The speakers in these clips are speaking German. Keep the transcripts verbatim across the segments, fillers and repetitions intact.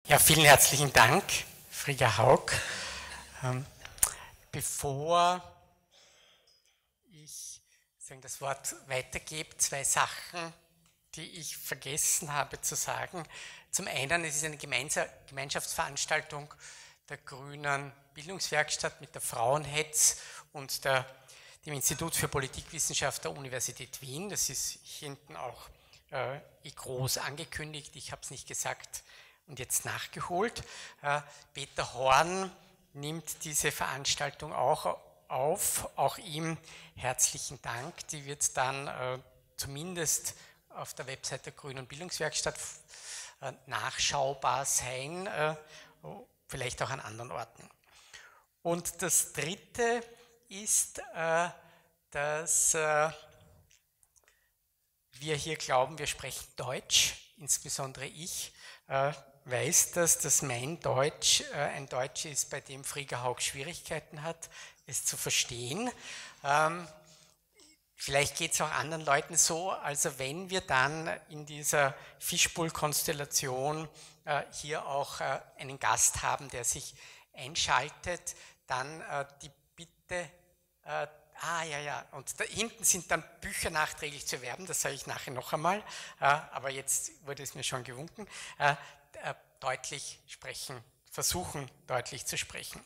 Ja, vielen herzlichen Dank, Frigga Haug. Ähm, bevor ich sagen, das Wort weitergebe, zwei Sachen, die ich vergessen habe zu sagen. Zum einen, es ist eine Gemeinschaftsveranstaltung der Grünen Bildungswerkstatt mit der Frauenhetz und der, dem Institut für Politikwissenschaft der Universität Wien. Das ist hinten auch äh, groß angekündigt, ich habe es nicht gesagt und jetzt nachgeholt. Äh, Peter Horn nimmt diese Veranstaltung auch auf, auch ihm herzlichen Dank. Die wird dann äh, zumindest auf der Website der Grünen Bildungswerkstatt äh, nachschaubar sein, äh, vielleicht auch an anderen Orten. Und das Dritte ist, äh, dass äh, wir hier glauben, wir sprechen Deutsch, insbesondere ich äh, weiß das, dass mein Deutsch äh, ein Deutsch ist, bei dem Frigga Haug Schwierigkeiten hat, es zu verstehen. Ähm, vielleicht geht es auch anderen Leuten so, also wenn wir dann in dieser Fischbowl-Konstellation äh, hier auch äh, einen Gast haben, der sich einschaltet, dann äh, die Bitte, äh, ah ja, ja, und da hinten sind dann Bücher nachträglich zu erwerben, das sage ich nachher noch einmal, äh, aber jetzt wurde es mir schon gewunken, äh, äh, deutlich sprechen, versuchen deutlich zu sprechen.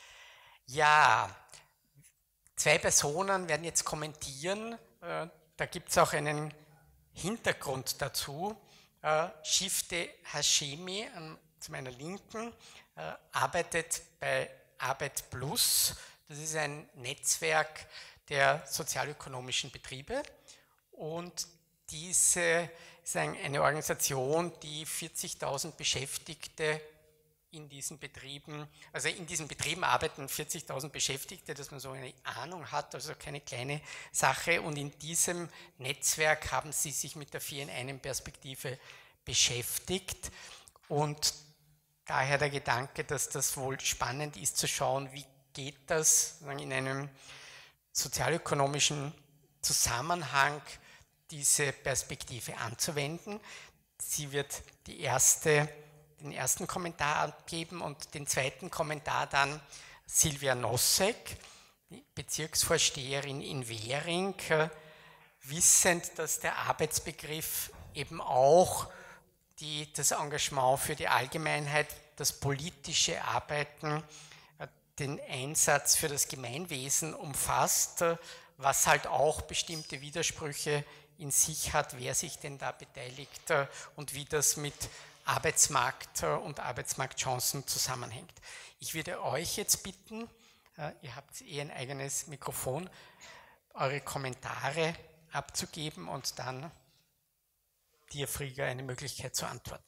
Ja, zwei Personen werden jetzt kommentieren, äh, da gibt es auch einen Hintergrund dazu. Äh, Shifte Hashemi an, zu meiner Linken äh, arbeitet bei Arbeit Plus. Das ist ein Netzwerk der sozialökonomischen Betriebe und diese ist eine Organisation, die vierzigtausend Beschäftigte in diesen Betrieben, also in diesen Betrieben arbeiten vierzigtausend Beschäftigte, dass man so eine Ahnung hat, also keine kleine Sache, und in diesem Netzwerk haben sie sich mit der Vier in einem Perspektive beschäftigt und daher der Gedanke, dass das wohl spannend ist zu schauen, wie geht das in einem sozialökonomischen Zusammenhang, diese Perspektive anzuwenden. Sie wird die erste, den ersten Kommentar abgeben und den zweiten Kommentar dann Silvia Nossek, Bezirksvorsteherin in Währing, wissend, dass der Arbeitsbegriff eben auch die, das Engagement für die Allgemeinheit, das politische Arbeiten, den Einsatz für das Gemeinwesen umfasst, was halt auch bestimmte Widersprüche in sich hat, wer sich denn da beteiligt und wie das mit Arbeitsmarkt und Arbeitsmarktchancen zusammenhängt. Ich würde euch jetzt bitten, ihr habt eh ein eigenes Mikrofon, eure Kommentare abzugeben und dann dir, Frigga, eine Möglichkeit zu antworten.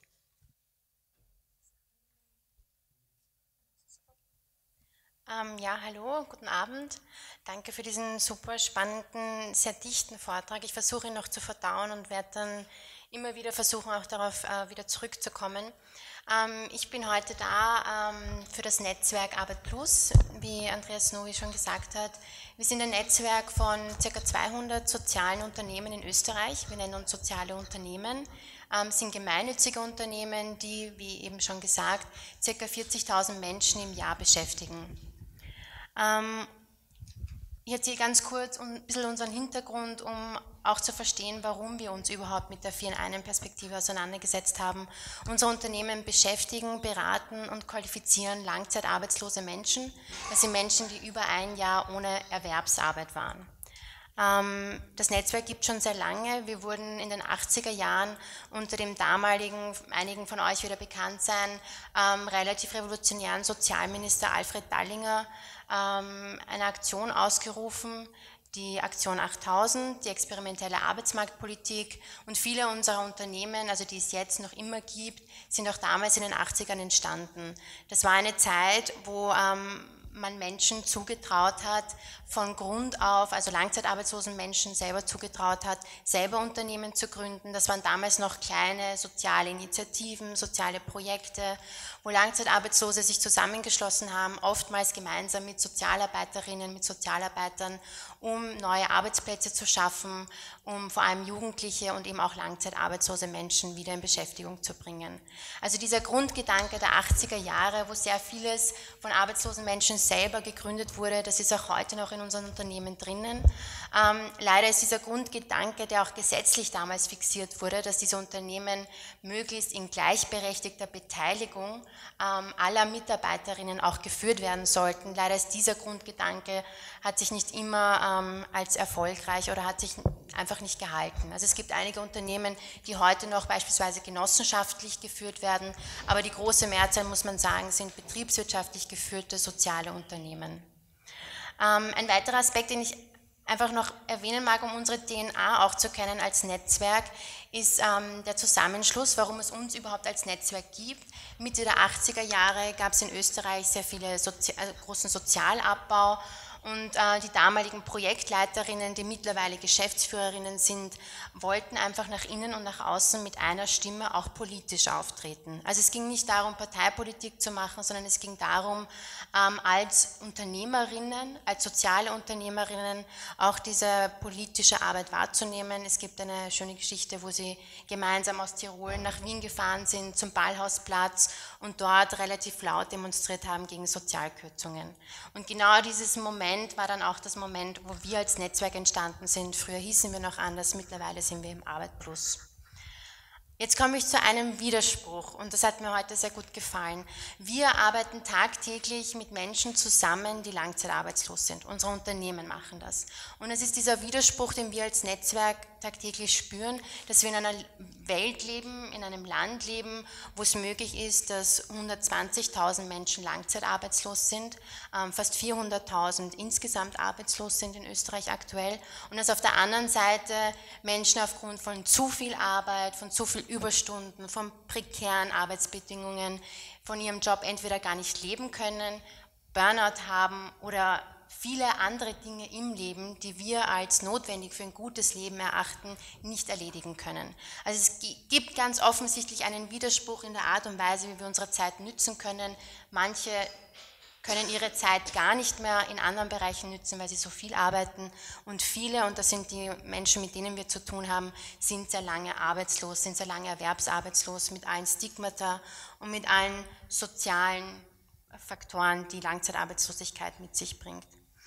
Ähm, ja, hallo, guten Abend. Danke für diesen super spannenden, sehr dichten Vortrag. Ich versuche ihn noch zu verdauen und werde dann immer wieder versuchen, auch darauf äh, wieder zurückzukommen. Ähm, ich bin heute da ähm, für das Netzwerk Arbeit Plus, wie Andreas Novi schon gesagt hat. Wir sind ein Netzwerk von ca. zweihundert sozialen Unternehmen in Österreich. Wir nennen uns soziale Unternehmen. Ähm, sind gemeinnützige Unternehmen, die, wie eben schon gesagt, ca. vierzigtausend Menschen im Jahr beschäftigen. Ähm, ich erzähle ganz kurz ein bisschen unseren Hintergrund, um auch zu verstehen, warum wir uns überhaupt mit der Vier in einem Perspektive auseinandergesetzt haben. Unsere Unternehmen beschäftigen, beraten und qualifizieren langzeitarbeitslose Menschen. Das sind Menschen, die über ein Jahr ohne Erwerbsarbeit waren. Das Netzwerk gibt es schon sehr lange. Wir wurden in den achtziger Jahren unter dem damaligen, einigen von euch wieder bekannt sein, ähm, relativ revolutionären Sozialminister Alfred Dallinger ähm, eine Aktion ausgerufen, die Aktion achttausend, die experimentelle Arbeitsmarktpolitik, und viele unserer Unternehmen, also die es jetzt noch immer gibt, sind auch damals in den achtzigern entstanden. Das war eine Zeit, wo ähm, man Menschen zugetraut hat, von Grund auf, also langzeitarbeitslosen Menschen selber zugetraut hat, selber Unternehmen zu gründen. Das waren damals noch kleine soziale Initiativen, soziale Projekte, wo Langzeitarbeitslose sich zusammengeschlossen haben, oftmals gemeinsam mit Sozialarbeiterinnen, mit Sozialarbeitern, um neue Arbeitsplätze zu schaffen, um vor allem Jugendliche und eben auch langzeitarbeitslose Menschen wieder in Beschäftigung zu bringen. Also dieser Grundgedanke der achtziger Jahre, wo sehr vieles von arbeitslosen Menschen selber gegründet wurde, das ist auch heute noch in unseren Unternehmen drinnen. Ähm, leider ist dieser Grundgedanke, der auch gesetzlich damals fixiert wurde, dass diese Unternehmen möglichst in gleichberechtigter Beteiligung ähm, aller Mitarbeiterinnen auch geführt werden sollten. Leider ist dieser Grundgedanke, hat sich nicht immer ähm, als erfolgreich oder hat sich einfach nicht gehalten. Also es gibt einige Unternehmen, die heute noch beispielsweise genossenschaftlich geführt werden, aber die große Mehrzahl, muss man sagen, sind betriebswirtschaftlich geführte soziale Unternehmen. Ähm, ein weiterer Aspekt, den ich einfach noch erwähnen mag, um unsere D N A auch zu kennen als Netzwerk, ist ähm, der Zusammenschluss, warum es uns überhaupt als Netzwerk gibt. Mitte der achtziger Jahre gab es in Österreich sehr viele Sozi also großen Sozialabbau. Und äh, die damaligen Projektleiterinnen, die mittlerweile Geschäftsführerinnen sind, wollten einfach nach innen und nach außen mit einer Stimme auch politisch auftreten. Also es ging nicht darum, Parteipolitik zu machen, sondern es ging darum, ähm, als Unternehmerinnen, als soziale Unternehmerinnen auch diese politische Arbeit wahrzunehmen. Es gibt eine schöne Geschichte, wo sie gemeinsam aus Tirol nach Wien gefahren sind, zum Ballhausplatz und dort relativ laut demonstriert haben gegen Sozialkürzungen. Und genau dieses Moment war dann auch das Moment, wo wir als Netzwerk entstanden sind. Früher hießen wir noch anders, mittlerweile sind wir im Arbeit Plus. Jetzt komme ich zu einem Widerspruch und das hat mir heute sehr gut gefallen. Wir arbeiten tagtäglich mit Menschen zusammen, die langzeitarbeitslos sind. Unsere Unternehmen machen das. Und es ist dieser Widerspruch, den wir als Netzwerk tagtäglich spüren, dass wir in einer Welt leben, in einem Land leben, wo es möglich ist, dass hundertzwanzigtausend Menschen langzeitarbeitslos sind, fast vierhunderttausend insgesamt arbeitslos sind in Österreich aktuell und dass auf der anderen Seite Menschen aufgrund von zu viel Arbeit, von zu viel Überstunden, von prekären Arbeitsbedingungen, von ihrem Job entweder gar nicht leben können, Burnout haben oder viele andere Dinge im Leben, die wir als notwendig für ein gutes Leben erachten, nicht erledigen können. Also es gibt ganz offensichtlich einen Widerspruch in der Art und Weise, wie wir unsere Zeit nützen können. Manche können ihre Zeit gar nicht mehr in anderen Bereichen nützen, weil sie so viel arbeiten und viele, und das sind die Menschen, mit denen wir zu tun haben, sind sehr lange arbeitslos, sind sehr lange erwerbsarbeitslos mit allen Stigmata und mit allen sozialen Faktoren, die Langzeitarbeitslosigkeit mit sich bringt.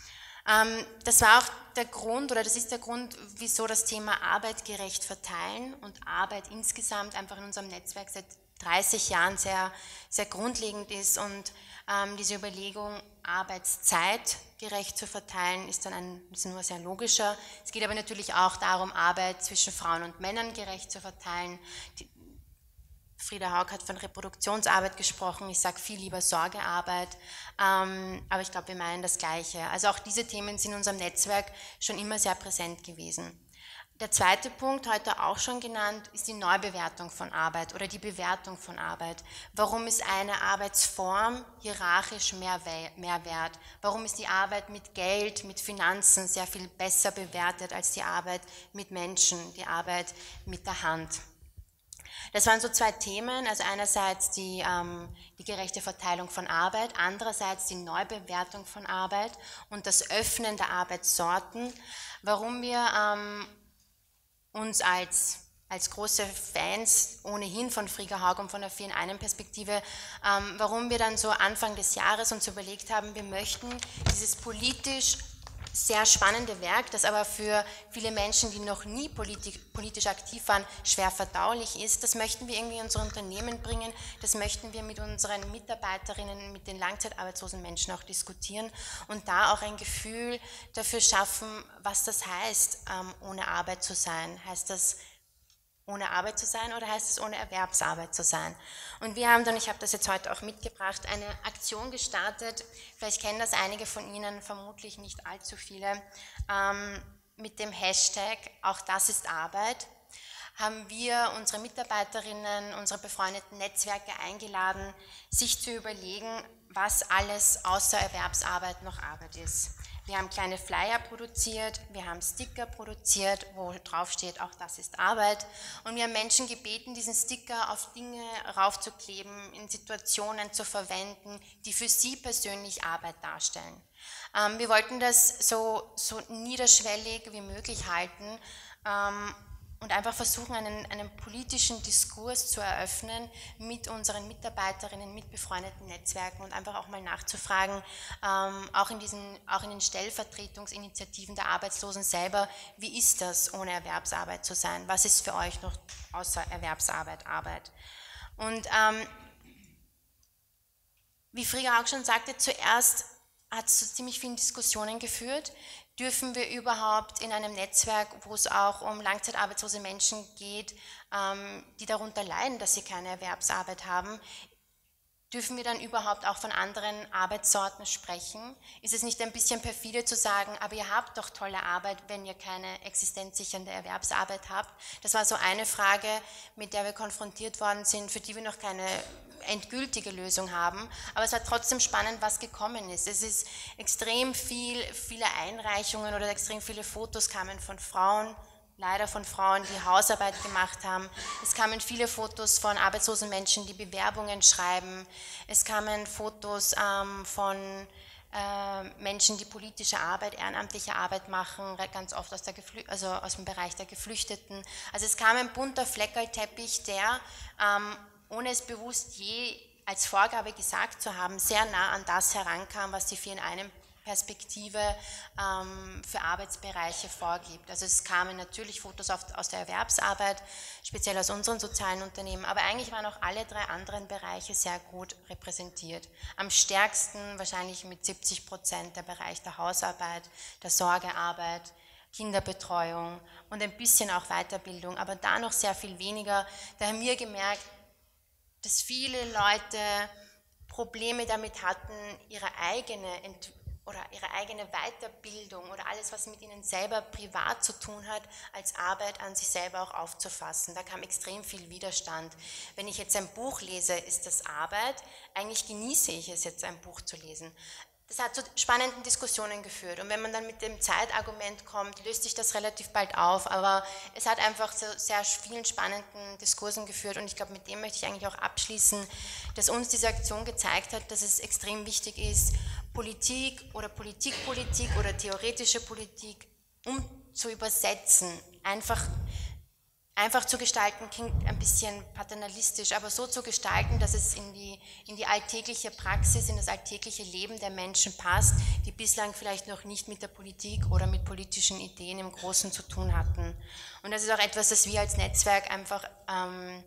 Das war auch der Grund, oder das ist der Grund, wieso das Thema Arbeit gerecht verteilen und Arbeit insgesamt einfach in unserem Netzwerk seit dreißig Jahren sehr, sehr grundlegend ist und ähm, diese Überlegung, Arbeitszeit gerecht zu verteilen, ist dann ein, ist nur sehr logischer. Es geht aber natürlich auch darum, Arbeit zwischen Frauen und Männern gerecht zu verteilen. Die, Frieda Haug hat von Reproduktionsarbeit gesprochen, ich sage viel lieber Sorgearbeit, ähm, aber ich glaube, wir meinen das Gleiche. Also auch diese Themen sind in unserem Netzwerk schon immer sehr präsent gewesen. Der zweite Punkt, heute auch schon genannt, ist die Neubewertung von Arbeit oder die Bewertung von Arbeit. Warum ist eine Arbeitsform hierarchisch mehr, mehr wert? Warum ist die Arbeit mit Geld, mit Finanzen sehr viel besser bewertet als die Arbeit mit Menschen, die Arbeit mit der Hand? Das waren so zwei Themen, also einerseits die, ähm, die gerechte Verteilung von Arbeit, andererseits die Neubewertung von Arbeit und das Öffnen der Arbeitssorten, warum wir ähm, uns als, als große Fans ohnehin von Frieda Haug und von der vier in einem Perspektive, ähm, warum wir dann so Anfang des Jahres uns überlegt haben, wir möchten dieses politisch sehr spannende Werk, das aber für viele Menschen, die noch nie politisch, politisch aktiv waren, schwer verdaulich ist, das möchten wir irgendwie in unser Unternehmen bringen, das möchten wir mit unseren Mitarbeiterinnen, mit den langzeitarbeitslosen Menschen auch diskutieren und da auch ein Gefühl dafür schaffen, was das heißt, ohne Arbeit zu sein. Heißt das, ohne Arbeit zu sein oder heißt es ohne Erwerbsarbeit zu sein? Und wir haben dann, ich habe das jetzt heute auch mitgebracht, eine Aktion gestartet, vielleicht kennen das einige von Ihnen, vermutlich nicht allzu viele, ähm, mit dem Hashtag auch das ist Arbeit. haben wir unsere Mitarbeiterinnen, unsere befreundeten Netzwerke eingeladen, sich zu überlegen, was alles außer Erwerbsarbeit noch Arbeit ist. Wir haben kleine Flyer produziert, wir haben Sticker produziert, wo drauf steht, auch das ist Arbeit. Und wir haben Menschen gebeten, diesen Sticker auf Dinge raufzukleben, in Situationen zu verwenden, die für sie persönlich Arbeit darstellen. Ähm, wir wollten das so, so niederschwellig wie möglich halten ähm, und einfach versuchen, einen, einen politischen Diskurs zu eröffnen mit unseren Mitarbeiterinnen, mit befreundeten Netzwerken und einfach auch mal nachzufragen, ähm, auch, in diesen, auch in den Stellvertretungsinitiativen der Arbeitslosen selber, wie ist das, ohne Erwerbsarbeit zu sein? Was ist für euch noch außer Erwerbsarbeit Arbeit? Und ähm, wie Frigga auch schon sagte, zuerst hat es zu ziemlich vielen Diskussionen geführt. Dürfen wir überhaupt in einem Netzwerk, wo es auch um langzeitarbeitslose Menschen geht, ähm, die darunter leiden, dass sie keine Erwerbsarbeit haben, dürfen wir dann überhaupt auch von anderen Arbeitssorten sprechen? Ist es nicht ein bisschen perfide zu sagen, aber ihr habt doch tolle Arbeit, wenn ihr keine existenzsichernde Erwerbsarbeit habt? Das war so eine Frage, mit der wir konfrontiert worden sind, für die wir noch keine endgültige Lösung haben, aber es war trotzdem spannend, was gekommen ist. Es ist extrem viel, viele Einreichungen oder extrem viele Fotos kamen von Frauen, leider von Frauen, die Hausarbeit gemacht haben. Es kamen viele Fotos von arbeitslosen Menschen, die Bewerbungen schreiben. Es kamen Fotos ähm, von äh, Menschen, die politische Arbeit, ehrenamtliche Arbeit machen, ganz oft aus, der Geflü also aus dem Bereich der Geflüchteten. Also es kam ein bunter Fleckerlteppich, der ähm, ohne es bewusst je als Vorgabe gesagt zu haben, sehr nah an das herankam, was die vier in einem Perspektive ähm, für Arbeitsbereiche vorgibt. Also es kamen natürlich Fotos auf, aus der Erwerbsarbeit, speziell aus unseren sozialen Unternehmen, aber eigentlich waren auch alle drei anderen Bereiche sehr gut repräsentiert. Am stärksten wahrscheinlich mit siebzig Prozent der Bereich der Hausarbeit, der Sorgearbeit, Kinderbetreuung und ein bisschen auch Weiterbildung, aber da noch sehr viel weniger. Da haben wir gemerkt, dass viele Leute Probleme damit hatten, ihre eigene Ent oder ihre eigene Weiterbildung oder alles, was mit ihnen selber privat zu tun hat, als Arbeit an sich selber auch aufzufassen. Da kam extrem viel Widerstand. Wenn ich jetzt ein Buch lese, ist das Arbeit. Eigentlich genieße ich es jetzt, ein Buch zu lesen. Das hat zu spannenden Diskussionen geführt und wenn man dann mit dem Zeitargument kommt, löst sich das relativ bald auf, aber es hat einfach zu sehr vielen spannenden Diskursen geführt und ich glaube, mit dem möchte ich eigentlich auch abschließen, dass uns diese Aktion gezeigt hat, dass es extrem wichtig ist, Politik oder Politikpolitik oder theoretische Politik um zu übersetzen, einfach Einfach zu gestalten klingt ein bisschen paternalistisch, aber so zu gestalten, dass es in die, in die alltägliche Praxis, in das alltägliche Leben der Menschen passt, die bislang vielleicht noch nicht mit der Politik oder mit politischen Ideen im Großen zu tun hatten. Und das ist auch etwas, das wir als Netzwerk einfach ähm,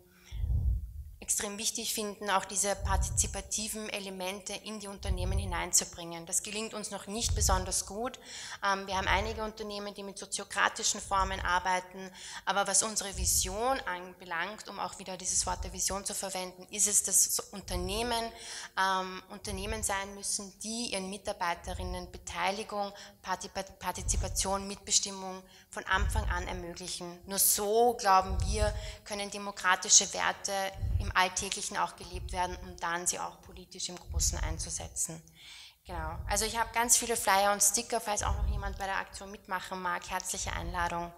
extrem wichtig finden, auch diese partizipativen Elemente in die Unternehmen hineinzubringen. Das gelingt uns noch nicht besonders gut. Wir haben einige Unternehmen, die mit soziokratischen Formen arbeiten, aber was unsere Vision anbelangt, um auch wieder dieses Wort der Vision zu verwenden, ist es, dass Unternehmen ähm, Unternehmen sein müssen, die ihren Mitarbeiterinnen Beteiligung, Partizipation, Mitbestimmung von Anfang an ermöglichen. Nur so, glauben wir, können demokratische Werte im Alltäglichen auch gelebt werden, um dann sie auch politisch im Großen einzusetzen. Genau. Also ich habe ganz viele Flyer und Sticker, falls auch noch jemand bei der Aktion mitmachen mag. Herzliche Einladung.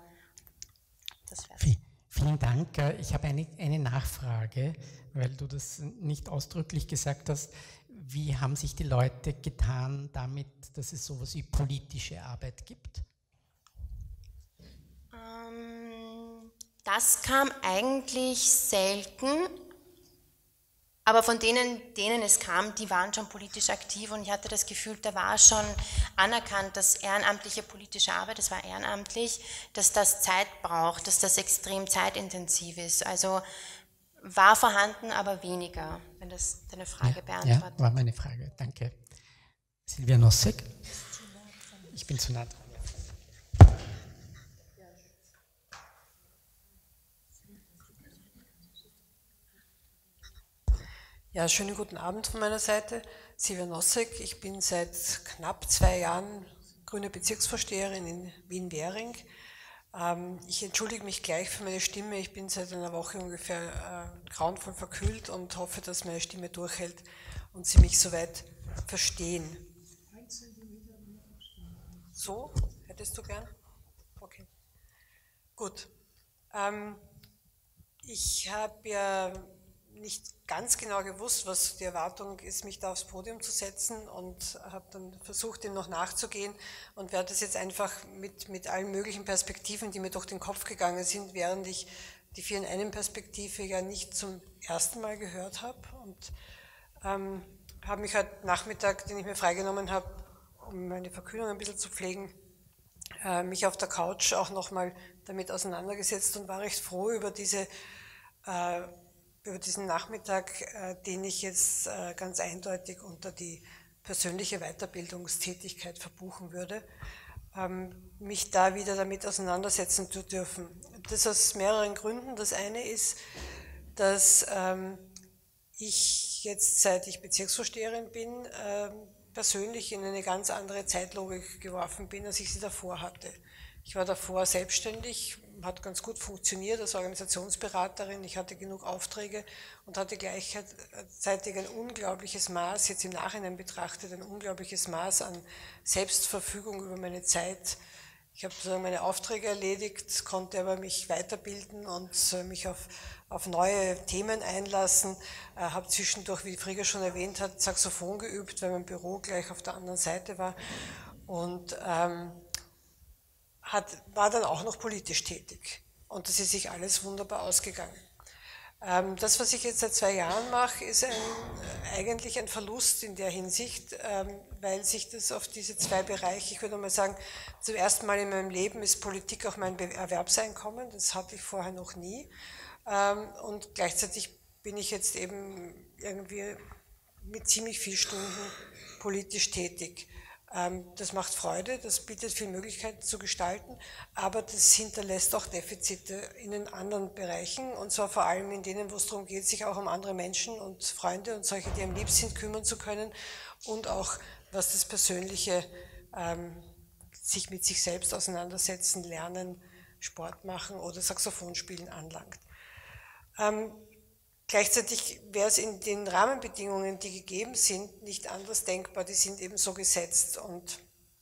Das wär's. Vielen Dank. Ich habe eine, eine Nachfrage, weil du das nicht ausdrücklich gesagt hast. Wie haben sich die Leute getan damit, dass es sowas wie politische Arbeit gibt? Ähm, das kam eigentlich selten. Aber von denen, denen es kam, die waren schon politisch aktiv und ich hatte das Gefühl, da war schon anerkannt, dass ehrenamtliche politische Arbeit, das war ehrenamtlich, dass das Zeit braucht, dass das extrem zeitintensiv ist. Also war vorhanden, aber weniger, wenn das deine Frage ja, beantwortet. Ja, war meine Frage, danke. Silvia Nossek? Ich bin zu nah dran. Ja, schönen guten Abend von meiner Seite. Silvia Nossek, ich bin seit knapp zwei Jahren grüne Bezirksvorsteherin in Wien-Währing. Ähm, ich entschuldige mich gleich für meine Stimme. Ich bin seit einer Woche ungefähr äh, grauenvoll verkühlt und hoffe, dass meine Stimme durchhält und Sie mich soweit verstehen. So? Hättest du gern? Okay. Gut. Ähm, ich habe ja nicht ganz genau gewusst, was die Erwartung ist, mich da aufs Podium zu setzen, und habe dann versucht, dem noch nachzugehen und werde das jetzt einfach mit, mit allen möglichen Perspektiven, die mir durch den Kopf gegangen sind, während ich die Vier in einem Perspektive ja nicht zum ersten Mal gehört habe, und ähm, habe mich heute Nachmittag, den ich mir freigenommen habe, um meine Verkühlung ein bisschen zu pflegen, äh, mich auf der Couch auch nochmal damit auseinandergesetzt und war recht froh über diese äh, über diesen Nachmittag, den ich jetzt ganz eindeutig unter die persönliche Weiterbildungstätigkeit verbuchen würde, mich da wieder damit auseinandersetzen zu dürfen. Das aus mehreren Gründen. Das eine ist, dass ich jetzt, seit ich Bezirksvorsteherin bin, persönlich in eine ganz andere Zeitlogik geworfen bin, als ich sie davor hatte. Ich war davor selbstständig, hat ganz gut funktioniert als Organisationsberaterin, ich hatte genug Aufträge und hatte gleichzeitig ein unglaubliches Maß, jetzt im Nachhinein betrachtet, ein unglaubliches Maß an Selbstverfügung über meine Zeit. Ich habe sozusagen meine Aufträge erledigt, konnte aber mich weiterbilden und mich auf, auf neue Themen einlassen, äh, habe zwischendurch, wie Frigga schon erwähnt hat, Saxophon geübt, weil mein Büro gleich auf der anderen Seite war, und ähm, Hat, war dann auch noch politisch tätig, und das ist sich alles wunderbar ausgegangen. Ähm, das, was ich jetzt seit zwei Jahren mache, ist ein, eigentlich ein Verlust in der Hinsicht, ähm, weil sich das auf diese zwei Bereiche, ich würde mal sagen, zum ersten Mal in meinem Leben ist Politik auch mein Erwerbseinkommen, das hatte ich vorher noch nie, ähm, und gleichzeitig bin ich jetzt eben irgendwie mit ziemlich vielen Stunden politisch tätig. Das macht Freude, das bietet viele Möglichkeiten zu gestalten, aber das hinterlässt auch Defizite in den anderen Bereichen, und zwar vor allem in denen, wo es darum geht, sich auch um andere Menschen und Freunde und solche, die einem lieb sind, kümmern zu können, und auch was das persönliche ähm, sich mit sich selbst auseinandersetzen, lernen, Sport machen oder Saxophon spielen anlangt. Ähm, Gleichzeitig wäre es in den Rahmenbedingungen, die gegeben sind, nicht anders denkbar, die sind eben so gesetzt, und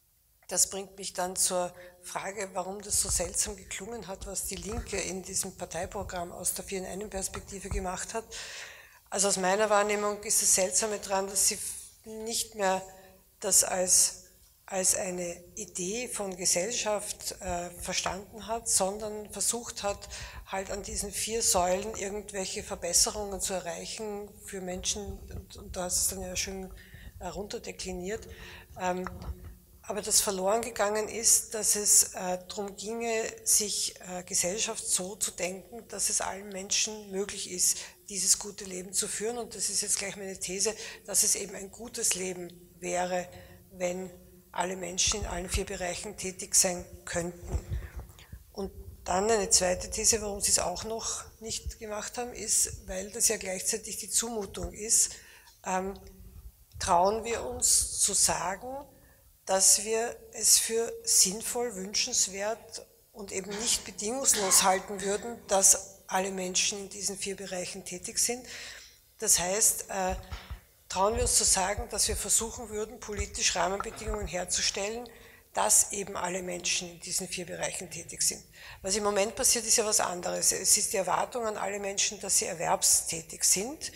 das bringt mich dann zur Frage, warum das so seltsam geklungen hat, was die Linke in diesem Parteiprogramm aus der Vier in einem Perspektive gemacht hat. Also aus meiner Wahrnehmung ist das Seltsame daran, dass sie nicht mehr das als, als eine Idee von Gesellschaft äh, verstanden hat, sondern versucht hat, halt an diesen vier Säulen irgendwelche Verbesserungen zu erreichen für Menschen, und, und da hast es dann ja schön äh, runterdekliniert. Ähm, aber das verloren gegangen ist, dass es äh, darum ginge, sich äh, Gesellschaft so zu denken, dass es allen Menschen möglich ist, dieses gute Leben zu führen, und das ist jetzt gleich meine These, dass es eben ein gutes Leben wäre, wenn alle Menschen in allen vier Bereichen tätig sein könnten. Und dann eine zweite These, warum sie es auch noch nicht gemacht haben, ist, weil das ja gleichzeitig die Zumutung ist, ähm, trauen wir uns zu sagen, dass wir es für sinnvoll, wünschenswert und eben nicht bedingungslos halten würden, dass alle Menschen in diesen vier Bereichen tätig sind. Das heißt, äh, trauen wir uns zu sagen, dass wir versuchen würden, politisch Rahmenbedingungen herzustellen, dass eben alle Menschen in diesen vier Bereichen tätig sind. Was im Moment passiert, ist ja was anderes. Es ist die Erwartung an alle Menschen, dass sie erwerbstätig sind.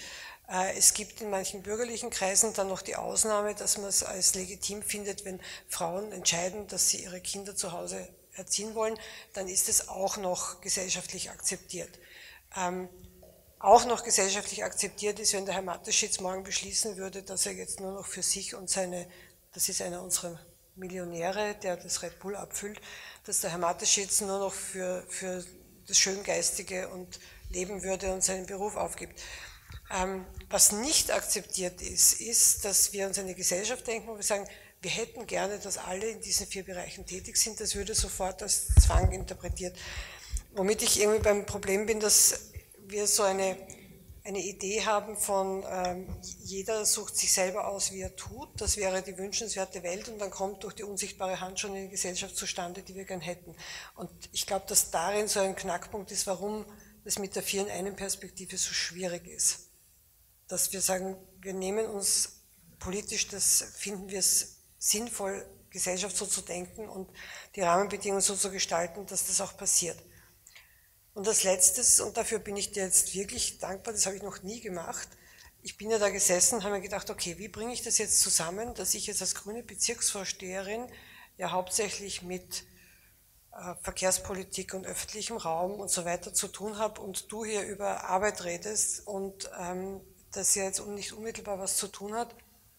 Es gibt in manchen bürgerlichen Kreisen dann noch die Ausnahme, dass man es als legitim findet, wenn Frauen entscheiden, dass sie ihre Kinder zu Hause erziehen wollen, dann ist es auch noch gesellschaftlich akzeptiert. Ähm, auch noch gesellschaftlich akzeptiert ist, wenn der Herr Mateschitz morgen beschließen würde, dass er jetzt nur noch für sich und seine, das ist einer unserer Millionäre, der das Red Bull abfüllt, dass der Herr Mateschitz nur noch für, für das Schöngeistige und leben würde und seinen Beruf aufgibt. Ähm, was nicht akzeptiert ist, ist, dass wir uns eine Gesellschaft denken, wo wir sagen, wir hätten gerne, dass alle in diesen vier Bereichen tätig sind, das würde sofort als Zwang interpretiert. Womit ich irgendwie beim Problem bin, dass wir so eine eine Idee haben von, ähm, jeder sucht sich selber aus, wie er tut, das wäre die wünschenswerte Welt und dann kommt durch die unsichtbare Hand schon eine Gesellschaft zustande, die wir gern hätten. Und ich glaube, dass darin so ein Knackpunkt ist, warum das mit der Vier in einem Perspektive so schwierig ist. Dass wir sagen, wir nehmen uns politisch, das finden wir es sinnvoll, Gesellschaft so zu denken und die Rahmenbedingungen so zu gestalten, dass das auch passiert. Und als Letztes, und dafür bin ich dir jetzt wirklich dankbar, das habe ich noch nie gemacht, ich bin ja da gesessen und habe mir gedacht, okay, wie bringe ich das jetzt zusammen, dass ich jetzt als grüne Bezirksvorsteherin ja hauptsächlich mit äh, Verkehrspolitik und öffentlichem Raum und so weiter zu tun habe und du hier über Arbeit redest und ähm, das ja jetzt nicht unmittelbar was zu tun hat.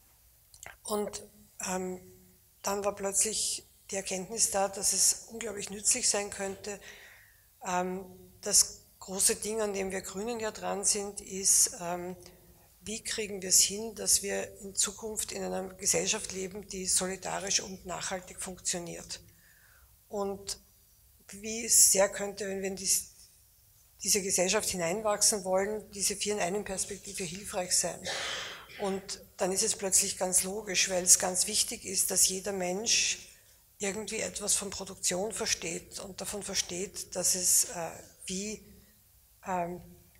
Und ähm, dann war plötzlich die Erkenntnis da, dass es unglaublich nützlich sein könnte. Ähm, das große Ding, an dem wir Grünen ja dran sind, ist, ähm, wie kriegen wir es hin, dass wir in Zukunft in einer Gesellschaft leben, die solidarisch und nachhaltig funktioniert. Und wie sehr könnte, wenn wir in dies, diese Gesellschaft hineinwachsen wollen, diese Vier in einem Perspektive hilfreich sein. Und dann ist es plötzlich ganz logisch, weil es ganz wichtig ist, dass jeder Mensch irgendwie etwas von Produktion versteht und davon versteht, dass es äh, wie ähm,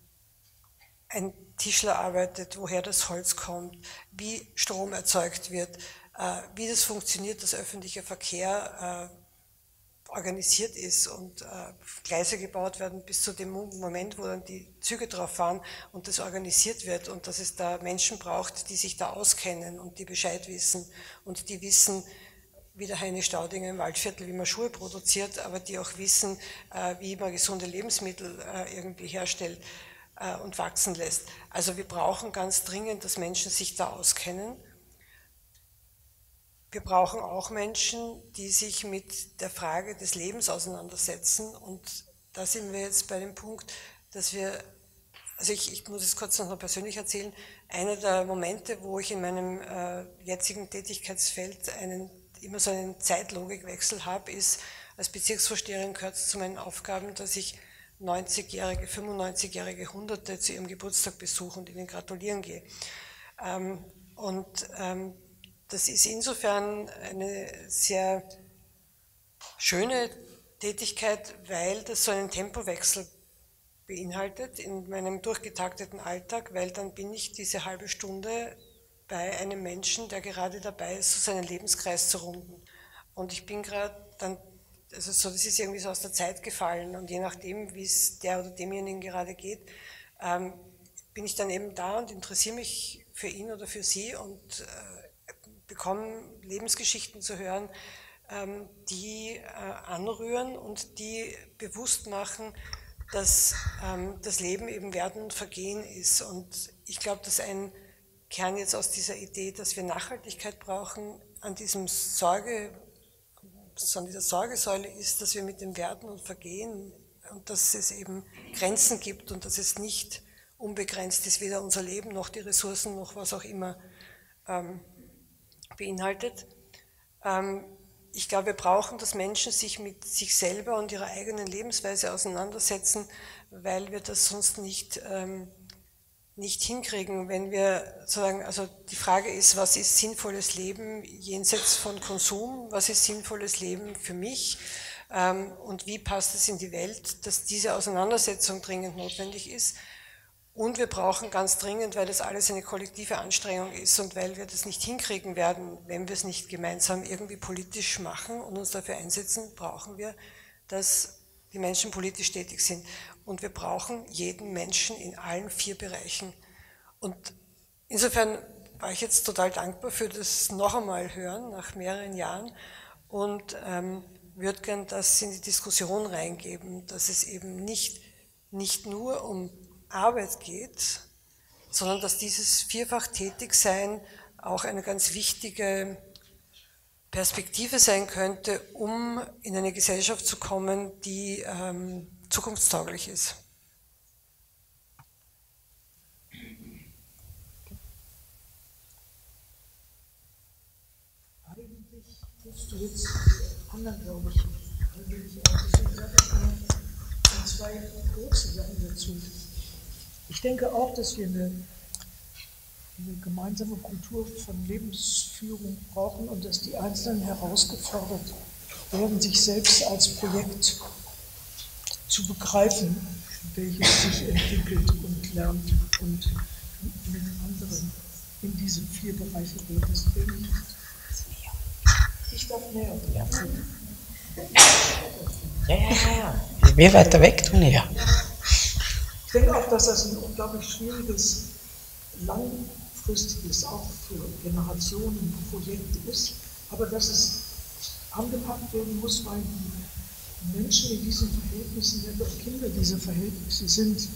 ein Tischler arbeitet, woher das Holz kommt, wie Strom erzeugt wird, äh, wie das funktioniert, dass öffentlicher Verkehr äh, organisiert ist und äh, Gleise gebaut werden bis zu dem Moment, wo dann die Züge drauf fahren und das organisiert wird und dass es da Menschen braucht, die sich da auskennen und die Bescheid wissen und die wissen, wie der Heini Staudinger im Waldviertel, wie man Schuhe produziert, aber die auch wissen, äh, wie man gesunde Lebensmittel äh, irgendwie herstellt äh, und wachsen lässt. Also wir brauchen ganz dringend, dass Menschen sich da auskennen. Wir brauchen auch Menschen, die sich mit der Frage des Lebens auseinandersetzen und da sind wir jetzt bei dem Punkt, dass wir, also ich, ich muss es kurz noch mal persönlich erzählen, einer der Momente, wo ich in meinem äh, jetzigen Tätigkeitsfeld einen, immer so einen Zeitlogikwechsel habe, ist, als Bezirksvorsteherin gehört es zu meinen Aufgaben, dass ich neunzigjährige, fünfundneunzigjährige Hunderte zu ihrem Geburtstag besuche und ihnen gratulieren gehe. Ähm, und ähm, das ist insofern eine sehr schöne Tätigkeit, weil das so einen Tempowechsel beinhaltet in meinem durchgetakteten Alltag, weil dann bin ich diese halbe Stunde bei einem Menschen, der gerade dabei ist, so seinen Lebenskreis zu runden. Und ich bin gerade dann, also so, das ist irgendwie so aus der Zeit gefallen und je nachdem, wie es der oder demjenigen gerade geht, ähm, bin ich dann eben da und interessiere mich für ihn oder für sie und äh, bekomme Lebensgeschichten zu hören, ähm, die äh, anrühren und die bewusst machen, dass ähm, das Leben eben Werden und Vergehen ist. Und ich glaube, dass ein Kern jetzt aus dieser Idee, dass wir Nachhaltigkeit brauchen, an diesem Sorge, an dieser Sorgesäule ist, dass wir mit dem Werden und Vergehen und dass es eben Grenzen gibt und dass es nicht unbegrenzt ist, weder unser Leben noch die Ressourcen noch was auch immer ähm, beinhaltet. Ähm, ich glaube, wir brauchen, dass Menschen sich mit sich selber und ihrer eigenen Lebensweise auseinandersetzen, weil wir das sonst nicht, ähm, nicht hinkriegen, wenn wir sagen, also die Frage ist, was ist sinnvolles Leben jenseits von Konsum, was ist sinnvolles Leben für mich ähm, und wie passt es in die Welt, dass diese Auseinandersetzung dringend notwendig ist. Und wir brauchen ganz dringend, weil das alles eine kollektive Anstrengung ist und weil wir das nicht hinkriegen werden, wenn wir es nicht gemeinsam irgendwie politisch machen und uns dafür einsetzen, brauchen wir, dass die Menschen politisch tätig sind. Und wir brauchen jeden Menschen in allen vier Bereichen. Und insofern war ich jetzt total dankbar für das noch einmal hören nach mehreren Jahren und ähm, würde gern das in die Diskussion reingeben, dass es eben nicht, nicht nur um Arbeit geht, sondern dass dieses vierfach Tätigsein auch eine ganz wichtige Perspektive sein könnte, um in eine Gesellschaft zu kommen, die ähm, zukunftstauglich ist. Eigentlich tust du jetzt anderen, glaube ich, eigentlich auch. Deswegen sage ich mal zwei kurze Sachen dazu. Ich denke auch, dass wir eine, eine gemeinsame Kultur von Lebensführung brauchen und dass die Einzelnen herausgefordert werden, sich selbst als Projekt zu begreifen, welches sich entwickelt und lernt und mit anderen in diese vier Bereiche geht. Das bin ich. Ich darf näher. Ja, ja, ja. ja. Je mehr weiter weg, du näher. Ich denke auch, dass das ein unglaublich schwieriges, langfristiges, auch für Generationen Projekt ist, aber dass es angepackt werden muss, weil die Menschen in diesen Verhältnissen, wenn doch Kinder diese Verhältnisse sind,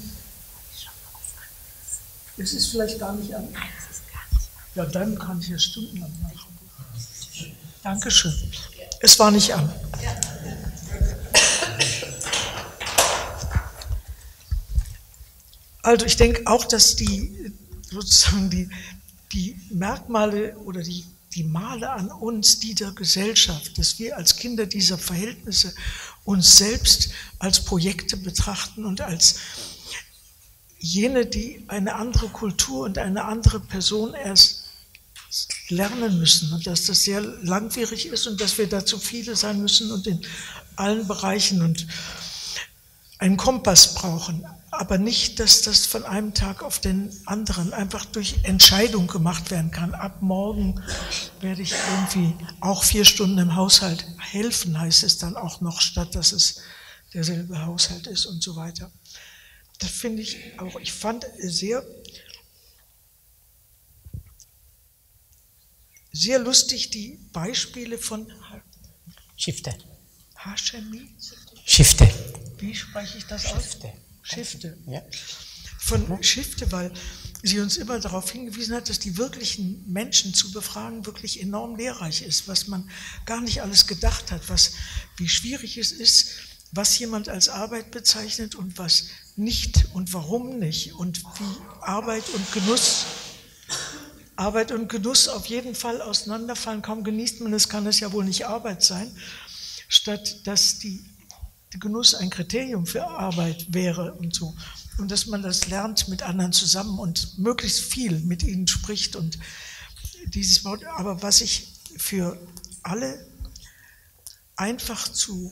es ist vielleicht gar nicht an. Ja, dann kann ich ja stundenlang machen. Dankeschön. Es war nicht an. Also ich denke auch, dass die sozusagen die, die Merkmale oder die, die Male an uns, die der Gesellschaft, dass wir als Kinder dieser Verhältnisse uns selbst als Projekte betrachten und als jene, die eine andere Kultur und eine andere Person erst lernen müssen und dass das sehr langwierig ist und dass wir dazu viele sein müssen und in allen Bereichen und einen Kompass brauchen, aber nicht, dass das von einem Tag auf den anderen einfach durch Entscheidung gemacht werden kann. Ab morgen werde ich irgendwie auch vier Stunden im Haushalt helfen, heißt es dann auch noch, statt dass es derselbe Haushalt ist und so weiter. Das finde ich auch, ich fand sehr, sehr lustig die Beispiele von Schifte. Hashemi. Schifte. Wie spreche ich das aus? Schifte. Schifte. Ja. Von Schifte, weil sie uns immer darauf hingewiesen hat, dass die wirklichen Menschen zu befragen wirklich enorm lehrreich ist, was man gar nicht alles gedacht hat, was, wie schwierig es ist, was jemand als Arbeit bezeichnet und was nicht und warum nicht und wie Arbeit und Genuss, Arbeit und Genuss auf jeden Fall auseinanderfallen. Kaum genießt man es, kann es ja wohl nicht Arbeit sein, statt dass die, der Genuss ein Kriterium für Arbeit wäre und so. Und dass man das lernt mit anderen zusammen und möglichst viel mit ihnen spricht und dieses Wort. Aber was ich für alle einfach zu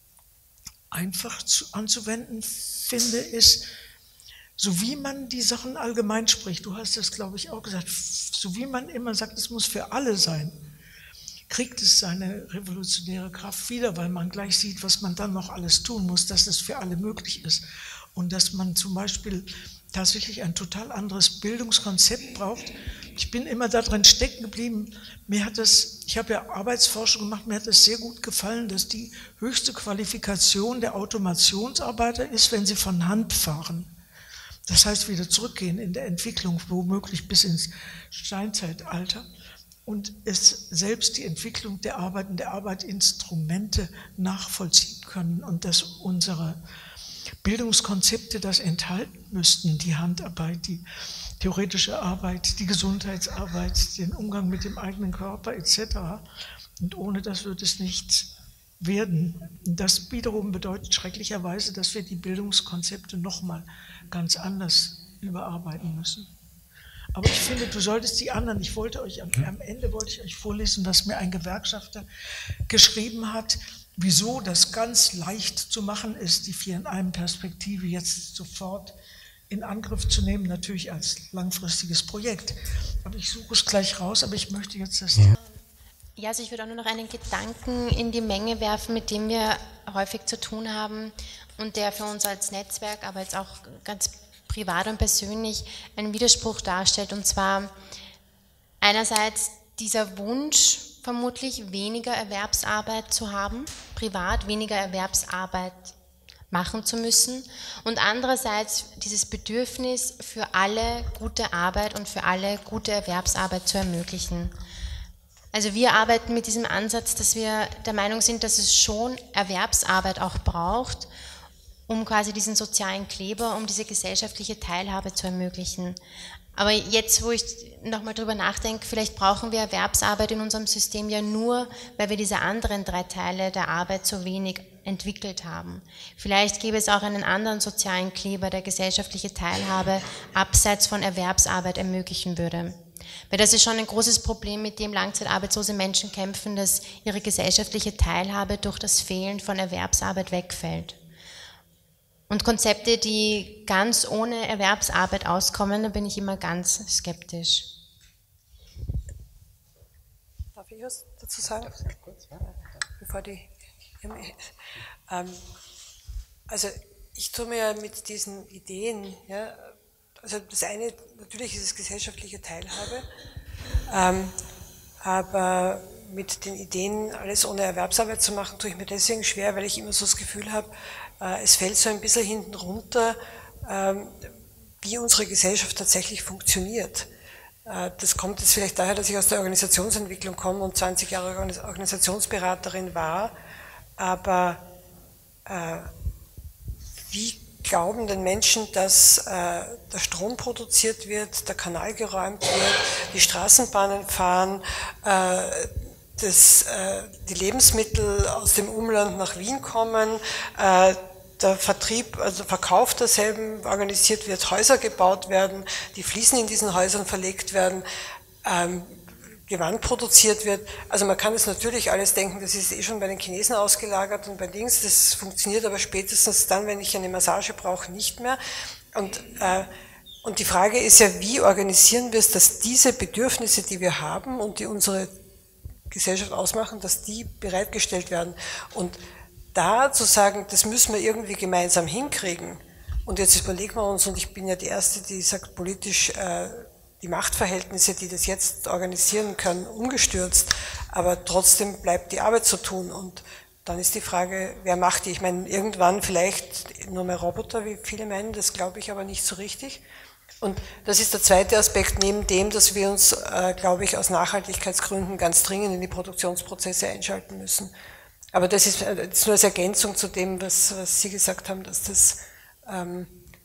einfach zu, anzuwenden finde, ist, so wie man die Sachen allgemein spricht, du hast das, glaube ich, auch gesagt, so wie man immer sagt, es muss für alle sein, kriegt es seine revolutionäre Kraft wieder, weil man gleich sieht, was man dann noch alles tun muss, dass es für alle möglich ist und dass man zum Beispiel tatsächlich ein total anderes Bildungskonzept braucht. Ich bin immer da drin stecken geblieben. Mir hat das, ich habe ja Arbeitsforschung gemacht, mir hat es sehr gut gefallen, dass die höchste Qualifikation der Automationsarbeiter ist, wenn sie von Hand fahren. Das heißt, wieder zurückgehen in der Entwicklung, womöglich bis ins Steinzeitalter. Und es selbst die Entwicklung der Arbeit und der Arbeitinstrumente nachvollziehen können und dass unsere Bildungskonzepte das enthalten müssten, die Handarbeit, die theoretische Arbeit, die Gesundheitsarbeit, den Umgang mit dem eigenen Körper et cetera. Und ohne das wird es nichts werden. Das wiederum bedeutet schrecklicherweise, dass wir die Bildungskonzepte nochmal ganz anders überarbeiten müssen. Aber ich finde, du solltest die anderen, ich wollte euch, am, am Ende wollte ich euch vorlesen, was mir ein Gewerkschafter geschrieben hat, wieso das ganz leicht zu machen ist, die vier in einem Perspektive jetzt sofort in Angriff zu nehmen, natürlich als langfristiges Projekt. Aber ich suche es gleich raus, aber ich möchte jetzt das... Ja, ja, also ich würde auch nur noch einen Gedanken in die Menge werfen, mit dem wir häufig zu tun haben und der für uns als Netzwerk, aber jetzt auch ganz privat und persönlich einen Widerspruch darstellt. Und zwar einerseits dieser Wunsch, vermutlich weniger Erwerbsarbeit zu haben, privat weniger Erwerbsarbeit machen zu müssen und andererseits dieses Bedürfnis, für alle gute Arbeit und für alle gute Erwerbsarbeit zu ermöglichen. Also wir arbeiten mit diesem Ansatz, dass wir der Meinung sind, dass es schon Erwerbsarbeit auch braucht, um quasi diesen sozialen Kleber, um diese gesellschaftliche Teilhabe zu ermöglichen. Aber jetzt, wo ich nochmal drüber nachdenke, vielleicht brauchen wir Erwerbsarbeit in unserem System ja nur, weil wir diese anderen drei Teile der Arbeit so wenig entwickelt haben. Vielleicht gäbe es auch einen anderen sozialen Kleber, der gesellschaftliche Teilhabe abseits von Erwerbsarbeit ermöglichen würde. Weil das ist schon ein großes Problem, mit dem langzeitarbeitslose Menschen kämpfen, dass ihre gesellschaftliche Teilhabe durch das Fehlen von Erwerbsarbeit wegfällt. Und Konzepte, die ganz ohne Erwerbsarbeit auskommen, da bin ich immer ganz skeptisch. Darf ich was dazu sagen? Bevor die, ähm, also ich tue mir mit diesen Ideen, ja, also das eine, natürlich ist es gesellschaftliche Teilhabe, ähm, aber mit den Ideen, alles ohne Erwerbsarbeit zu machen, tue ich mir deswegen schwer, weil ich immer so das Gefühl habe, äh, es fällt so ein bisschen hinten runter, ähm, wie unsere Gesellschaft tatsächlich funktioniert. Äh, das kommt jetzt vielleicht daher, dass ich aus der Organisationsentwicklung komme und zwanzig Jahre Organisationsberaterin war, aber äh, wie glauben den Menschen, dass äh, der Strom produziert wird, der Kanal geräumt wird, die Straßenbahnen fahren, äh, das, äh, die Lebensmittel aus dem Umland nach Wien kommen, äh, der Vertrieb, also Verkauf derselben organisiert wird, Häuser gebaut werden, die Fliesen in diesen Häusern verlegt werden, ähm, Gewand produziert wird. Also man kann es natürlich alles denken, das ist eh schon bei den Chinesen ausgelagert und bei Dings, das funktioniert aber spätestens dann, wenn ich eine Massage brauche, nicht mehr. Und, äh, und die Frage ist ja, wie organisieren wir es, dass diese Bedürfnisse, die wir haben und die unsere Gesellschaft ausmachen, dass die bereitgestellt werden. Und da zu sagen, das müssen wir irgendwie gemeinsam hinkriegen. Und jetzt überlegen wir uns, und ich bin ja die Erste, die sagt, politisch äh, die Machtverhältnisse, die das jetzt organisieren können, umgestürzt, aber trotzdem bleibt die Arbeit zu tun. Und dann ist die Frage, wer macht die? Ich meine, irgendwann vielleicht nur mehr Roboter, wie viele meinen, das glaube ich aber nicht so richtig. Und das ist der zweite Aspekt, neben dem, dass wir uns, äh, glaube ich, aus Nachhaltigkeitsgründen ganz dringend in die Produktionsprozesse einschalten müssen. Aber das ist, das ist nur als Ergänzung zu dem, was, was Sie gesagt haben, dass das ähm,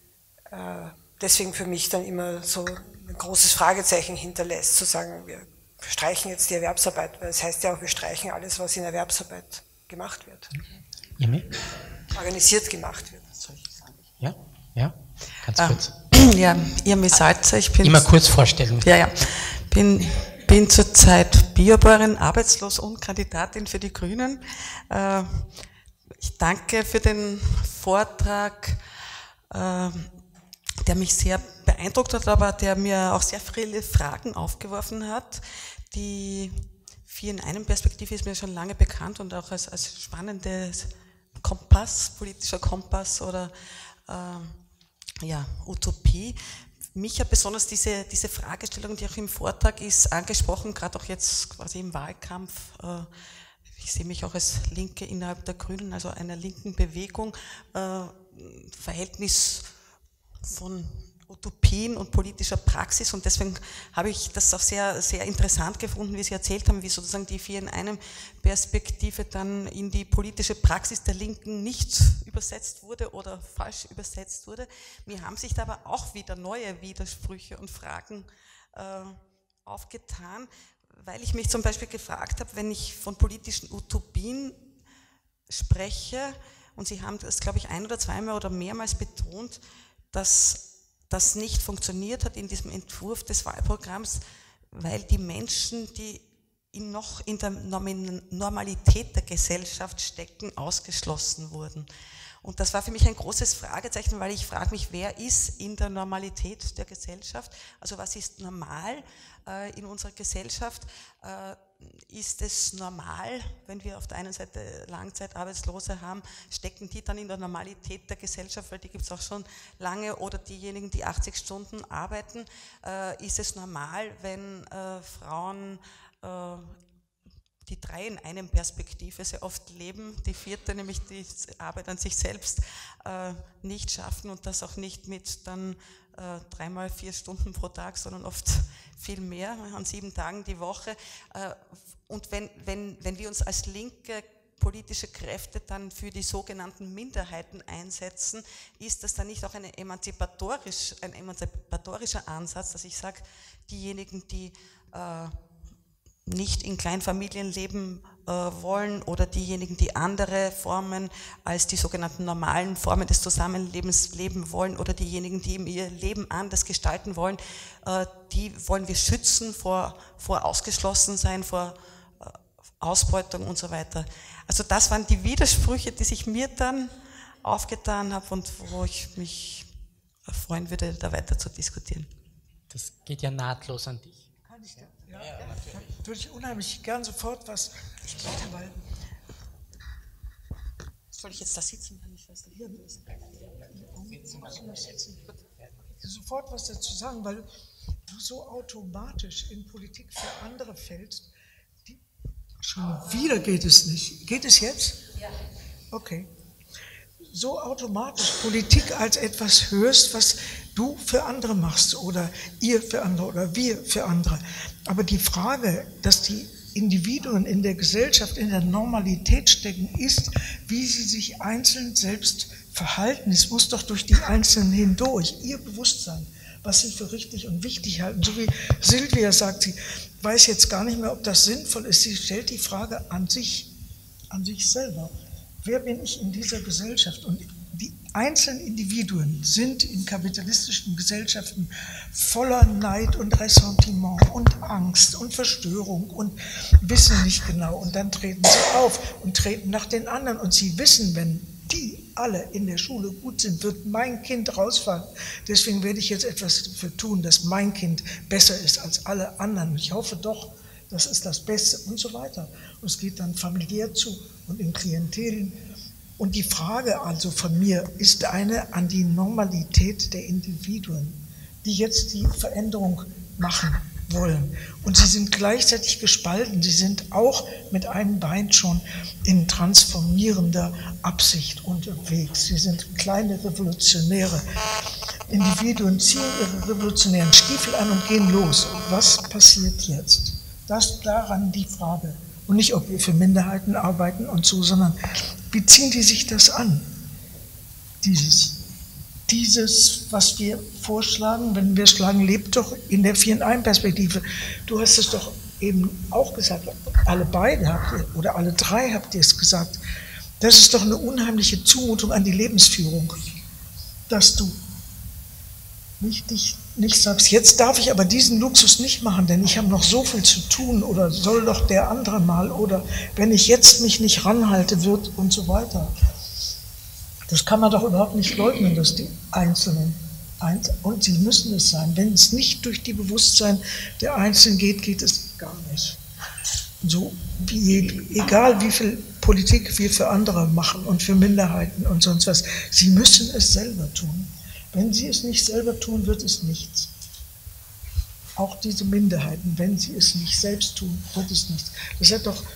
äh, deswegen für mich dann immer so ein großes Fragezeichen hinterlässt, zu sagen, wir streichen jetzt die Erwerbsarbeit, weil es heißt ja auch, wir streichen alles, was in Erwerbsarbeit gemacht wird. Ja, organisiert gemacht wird. Ja, ja, ganz ah, kurz. Ja, Irmi Salzer, ich bin... Immer kurz vorstellen. Ja, ja, bin, bin zurzeit Biobäuerin, arbeitslos und Kandidatin für die Grünen. Äh, ich danke für den Vortrag, äh, der mich sehr beeindruckt hat, aber der mir auch sehr viele Fragen aufgeworfen hat. Die vier in einem Perspektive ist mir schon lange bekannt und auch als, als spannendes Kompass, politischer Kompass oder äh, ja, Utopie. Mich hat besonders diese, diese Fragestellung, die auch im Vortrag ist, angesprochen, gerade auch jetzt quasi im Wahlkampf. Äh, ich sehe mich auch als Linke innerhalb der Grünen, also einer linken Bewegung, äh, Verhältnis von Utopien und politischer Praxis, und deswegen habe ich das auch sehr, sehr interessant gefunden, wie Sie erzählt haben, wie sozusagen die vier in einem Perspektive dann in die politische Praxis der Linken nicht übersetzt wurde oder falsch übersetzt wurde. Mir haben sich da aber auch wieder neue Widersprüche und Fragen äh, aufgetan, weil ich mich zum Beispiel gefragt habe, wenn ich von politischen Utopien spreche, und Sie haben das, glaube ich, ein oder zweimal oder mehrmals betont, dass das nicht funktioniert hat in diesem Entwurf des Wahlprogramms, weil die Menschen, die in noch in der Normalität der Gesellschaft stecken, ausgeschlossen wurden. Und das war für mich ein großes Fragezeichen, weil ich frage mich, wer ist in der Normalität der Gesellschaft? Also was ist normal äh, in unserer Gesellschaft? Äh, ist es normal, wenn wir auf der einen Seite Langzeitarbeitslose haben, stecken die dann in der Normalität der Gesellschaft, weil die gibt es auch schon lange, oder diejenigen, die achtzig Stunden arbeiten? Äh, ist es normal, wenn äh, Frauen äh, die drei in einem Perspektive sehr oft leben, die vierte, nämlich die Arbeit an sich selbst, äh, nicht schaffen und das auch nicht mit dann äh, dreimal vier Stunden pro Tag, sondern oft viel mehr, an sieben Tagen die Woche. Äh, und wenn, wenn, wenn wir uns als linke politische Kräfte dann für die sogenannten Minderheiten einsetzen, ist das dann nicht auch eine emanzipatorisch, ein emanzipatorischer Ansatz, dass ich sage, diejenigen, die äh, nicht in Kleinfamilien leben, äh, wollen oder diejenigen, die andere Formen als die sogenannten normalen Formen des Zusammenlebens leben wollen oder diejenigen, die ihr Leben anders gestalten wollen, äh, die wollen wir schützen vor, vor Ausgeschlossensein, vor äh, Ausbeutung und so weiter. Also das waren die Widersprüche, die sich mir dann aufgetan haben und wo ich mich freuen würde, da weiter zu diskutieren. Das geht ja nahtlos an dich. Kann ich da? Ja, ja, natürlich. Da würde ich unheimlich gern sofort was sprechen, weil. Soll ich jetzt da sitzen? Ich weiß nicht. Sofort was dazu sagen, weil du so automatisch in Politik für andere fällst. Die, schon wieder geht es nicht. Geht es jetzt? Ja. Okay. So automatisch Politik als etwas hörst, was du für andere machst oder ihr für andere oder wir für andere. Aber die Frage, dass die Individuen in der Gesellschaft in der Normalität stecken, ist, wie sie sich einzeln selbst verhalten. Es muss doch durch die Einzelnen hindurch, ihr Bewusstsein, was sie für richtig und wichtig halten. So wie Silvia sagt, sie weiß jetzt gar nicht mehr, ob das sinnvoll ist. Sie stellt die Frage an sich, an sich selber. Wer bin ich in dieser Gesellschaft? Und die einzelnen Individuen sind in kapitalistischen Gesellschaften voller Neid und Ressentiment und Angst und Verstörung und wissen nicht genau. Und dann treten sie auf und treten nach den anderen. Und sie wissen, wenn die alle in der Schule gut sind, wird mein Kind rausfallen. Deswegen werde ich jetzt etwas dafür tun, dass mein Kind besser ist als alle anderen. Ich hoffe doch, das ist das Beste und so weiter. Und es geht dann familiär zu und in Klientelen. Und die Frage also von mir ist eine an die Normalität der Individuen, die jetzt die Veränderung machen wollen. Und sie sind gleichzeitig gespalten. Sie sind auch mit einem Bein schon in transformierender Absicht unterwegs. Sie sind kleine Revolutionäre. Individuen ziehen ihre revolutionären Stiefel an und gehen los. Was passiert jetzt? Das ist daran die Frage. Und nicht, ob wir für Minderheiten arbeiten und so, sondern wie ziehen die sich das an? Dieses, dieses, was wir vorschlagen, wenn wir schlagen, lebt doch in der vier in eins Perspektive. Du hast es doch eben auch gesagt, alle beide habt ihr, oder alle drei habt ihr es gesagt. Das ist doch eine unheimliche Zumutung an die Lebensführung, dass du nicht dich nicht sagst, jetzt darf ich aber diesen Luxus nicht machen, denn ich habe noch so viel zu tun oder soll doch der andere mal oder wenn ich jetzt mich nicht ranhalte wird und so weiter. Das kann man doch überhaupt nicht leugnen, dass die Einzelnen, und sie müssen es sein, wenn es nicht durch die Bewusstsein der Einzelnen geht, geht es gar nicht. So wie, egal wie viel Politik wir für andere machen und für Minderheiten und sonst was, sie müssen es selber tun. Wenn sie es nicht selber tun, wird es nichts. Auch diese Minderheiten, wenn sie es nicht selbst tun, wird es nichts. Das hat doch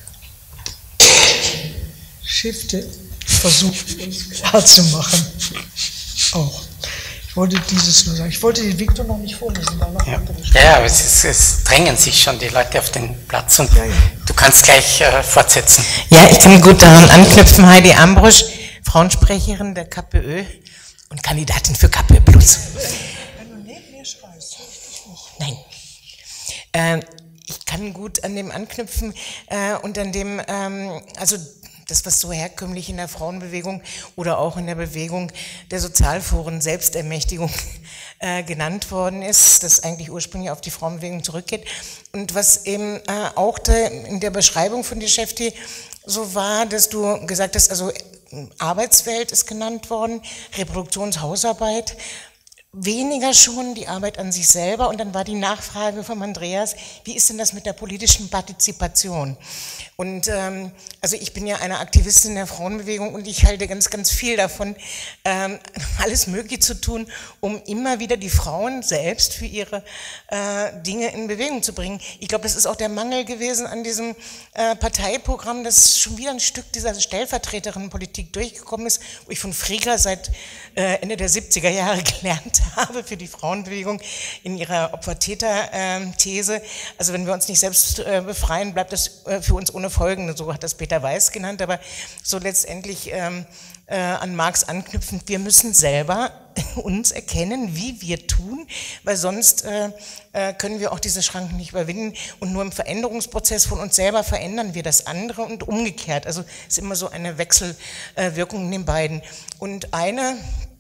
Schifte versucht, uns klarzumachen. Auch. Ich wollte dieses nur sagen. Ich wollte den Viktor noch nicht vorlesen. Weil noch ja, ja, aber es, ist, es drängen sich schon die Leute auf den Platz und ja, ja. Du kannst gleich äh, fortsetzen. Ja, ich kann gut daran anknüpfen. Heidi Ambrosch, Frauensprecherin der K P Ö. Und Kandidatin für K P Ö Plus. Wenn du neben mir schreist, höre ich dich nicht. Nein. Äh, ich kann gut an dem anknüpfen äh, und an dem, ähm, also das, was so herkömmlich in der Frauenbewegung oder auch in der Bewegung der Sozialforen Selbstermächtigung äh, genannt worden ist, das eigentlich ursprünglich auf die Frauenbewegung zurückgeht. Und was eben äh, auch der, in der Beschreibung von Geschäfti so war, dass du gesagt hast, also Arbeitswelt ist genannt worden, Reproduktionshausarbeit, weniger schon die Arbeit an sich selber. Und dann war die Nachfrage von Andreas, wie ist denn das mit der politischen Partizipation? Und ähm, also ich bin ja eine Aktivistin der Frauenbewegung und ich halte ganz, ganz viel davon, ähm, alles Mögliche zu tun, um immer wieder die Frauen selbst für ihre äh, Dinge in Bewegung zu bringen. Ich glaube, das ist auch der Mangel gewesen an diesem äh, Parteiprogramm, dass schon wieder ein Stück dieser Stellvertreterinnenpolitik durchgekommen ist, wo ich von Frieger seit äh, Ende der siebziger Jahre gelernt habe für die Frauenbewegung in ihrer Opfer-Täter-These. Also wenn wir uns nicht selbst befreien, bleibt das für uns ohne Folgen. So hat das Peter Weiß genannt, aber so letztendlich ähm, äh, an Marx anknüpfend, wir müssen selber uns erkennen, wie wir tun, weil sonst äh, äh, können wir auch diese Schranken nicht überwinden und nur im Veränderungsprozess von uns selber verändern wir das andere und umgekehrt. Also es ist immer so eine Wechselwirkung in den beiden. Und eine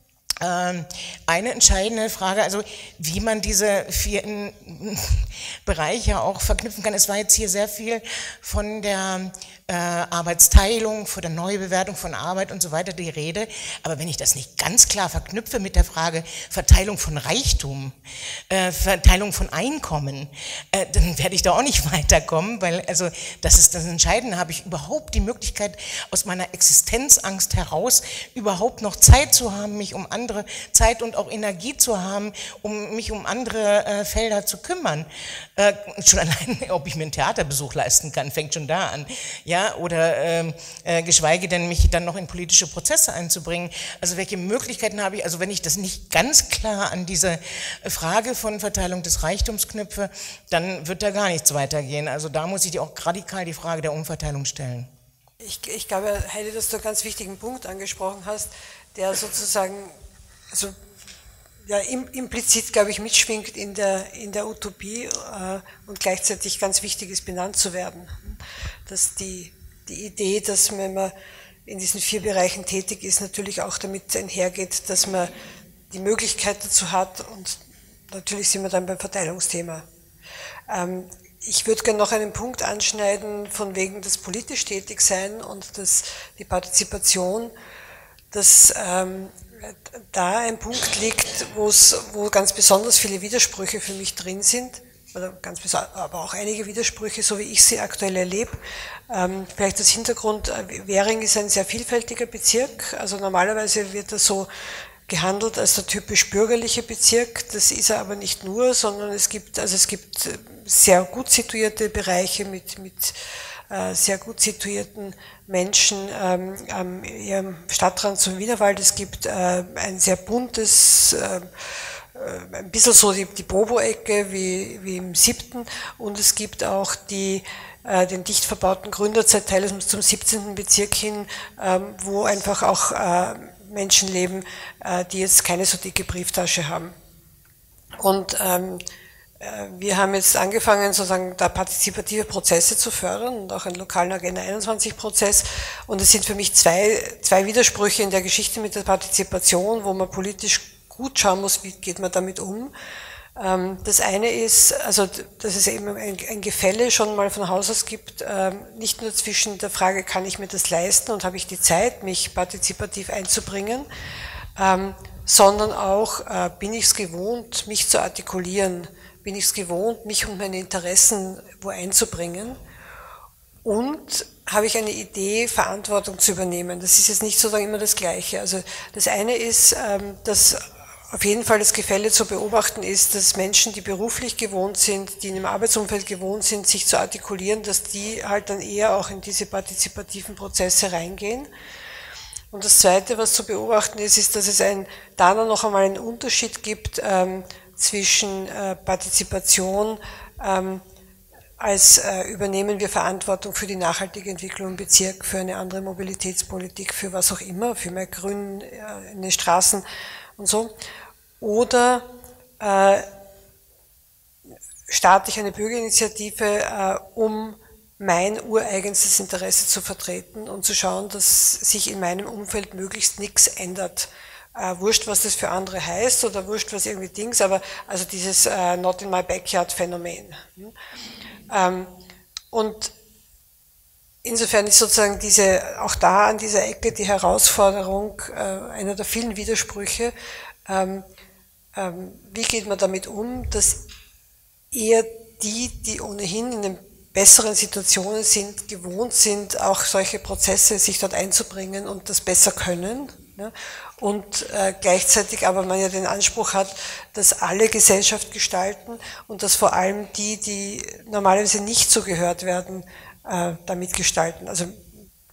Eine entscheidende Frage, also wie man diese vier Bereiche auch verknüpfen kann. Es war jetzt hier sehr viel von der äh, Arbeitsteilung, von der Neubewertung von Arbeit und so weiter die Rede. Aber wenn ich das nicht ganz klar verknüpfe mit der Frage Verteilung von Reichtum, äh, Verteilung von Einkommen, äh, dann werde ich da auch nicht weiterkommen, weil also das ist das Entscheidende. Habe ich überhaupt die Möglichkeit, aus meiner Existenzangst heraus überhaupt noch Zeit zu haben, mich um andere Zeit und auch Energie zu haben, um mich um andere äh, Felder zu kümmern. Äh, schon allein, ob ich mir einen Theaterbesuch leisten kann, fängt schon da an. Ja, oder ähm, äh, geschweige denn, mich dann noch in politische Prozesse einzubringen. Also welche Möglichkeiten habe ich, also wenn ich das nicht ganz klar an diese Frage von Verteilung des Reichtums knüpfe, dann wird da gar nichts weitergehen. Also da muss ich dir auch radikal die Frage der Umverteilung stellen. Ich, ich glaube, Heidi, dass du einen ganz wichtigen Punkt angesprochen hast, der sozusagen also ja, implizit, glaube ich, mitschwingt in der, in der Utopie äh, und gleichzeitig ganz wichtig ist, benannt zu werden. Dass die, die Idee, dass wenn man in diesen vier Bereichen tätig ist, natürlich auch damit einhergeht, dass man die Möglichkeit dazu hat und natürlich sind wir dann beim Verteilungsthema. Ähm, ich würde gerne noch einen Punkt anschneiden von wegen des politisch Tätigsein und das, die Partizipation, dass ähm, da ein Punkt liegt, wo es, wo ganz besonders viele Widersprüche für mich drin sind, oder ganz aber auch einige Widersprüche, so wie ich sie aktuell erlebe. Ähm, vielleicht als Hintergrund, Währing ist ein sehr vielfältiger Bezirk, also normalerweise wird er so gehandelt als der typisch bürgerliche Bezirk, das ist er aber nicht nur, sondern es gibt, also es gibt sehr gut situierte Bereiche mit, mit äh, sehr gut situierten Menschen ähm, am ihrem Stadtrand zum Wienerwald. Es gibt äh, ein sehr buntes, äh, ein bisschen so die, die Bobo-Ecke wie, wie im siebten und es gibt auch die, äh, den dicht verbauten Gründerzeit-Teil zum siebzehnten Bezirk hin, ähm, wo einfach auch äh, Menschen leben, äh, die jetzt keine so dicke Brieftasche haben. Und ähm, wir haben jetzt angefangen, sozusagen da partizipative Prozesse zu fördern und auch einen lokalen Agenda einundzwanzig Prozess. Und es sind für mich zwei, zwei Widersprüche in der Geschichte mit der Partizipation, wo man politisch gut schauen muss, wie geht man damit um. Das eine ist, also dass es eben ein, ein Gefälle schon mal von Haus aus gibt, nicht nur zwischen der Frage, kann ich mir das leisten und habe ich die Zeit, mich partizipativ einzubringen, sondern auch, bin ich es gewohnt, mich zu artikulieren, bin ich es gewohnt, mich und meine Interessen wo einzubringen und habe ich eine Idee, Verantwortung zu übernehmen. Das ist jetzt nicht sozusagen immer das Gleiche. Also das eine ist, dass auf jeden Fall das Gefälle zu beobachten ist, dass Menschen, die beruflich gewohnt sind, die in einem Arbeitsumfeld gewohnt sind, sich zu artikulieren, dass die halt dann eher auch in diese partizipativen Prozesse reingehen. Und das Zweite, was zu beobachten ist, ist, dass es ein, da noch einmal einen Unterschied gibt ähm, zwischen äh, Partizipation ähm, als äh, übernehmen wir Verantwortung für die nachhaltige Entwicklung im Bezirk, für eine andere Mobilitätspolitik, für was auch immer, für mehr Grün äh, in den Straßen und so. Oder äh, starte ich eine Bürgerinitiative, äh, um mein ureigenstes Interesse zu vertreten und zu schauen, dass sich in meinem Umfeld möglichst nichts ändert. Äh, wurscht, was das für andere heißt oder wurscht, was irgendwie Dings, aber also dieses äh, Not in my backyard Phänomen. Hm? Ähm, und insofern ist sozusagen diese, auch da an dieser Ecke die Herausforderung, äh, einer der vielen Widersprüche, ähm, ähm, wie geht man damit um, dass eher die, die ohnehin in den besseren Situationen sind, gewohnt sind, auch solche Prozesse sich dort einzubringen und das besser können. Ja? Und äh, gleichzeitig aber man ja den Anspruch hat, dass alle Gesellschaft gestalten und dass vor allem die, die normalerweise nicht so gehört werden, äh, damit gestalten. Also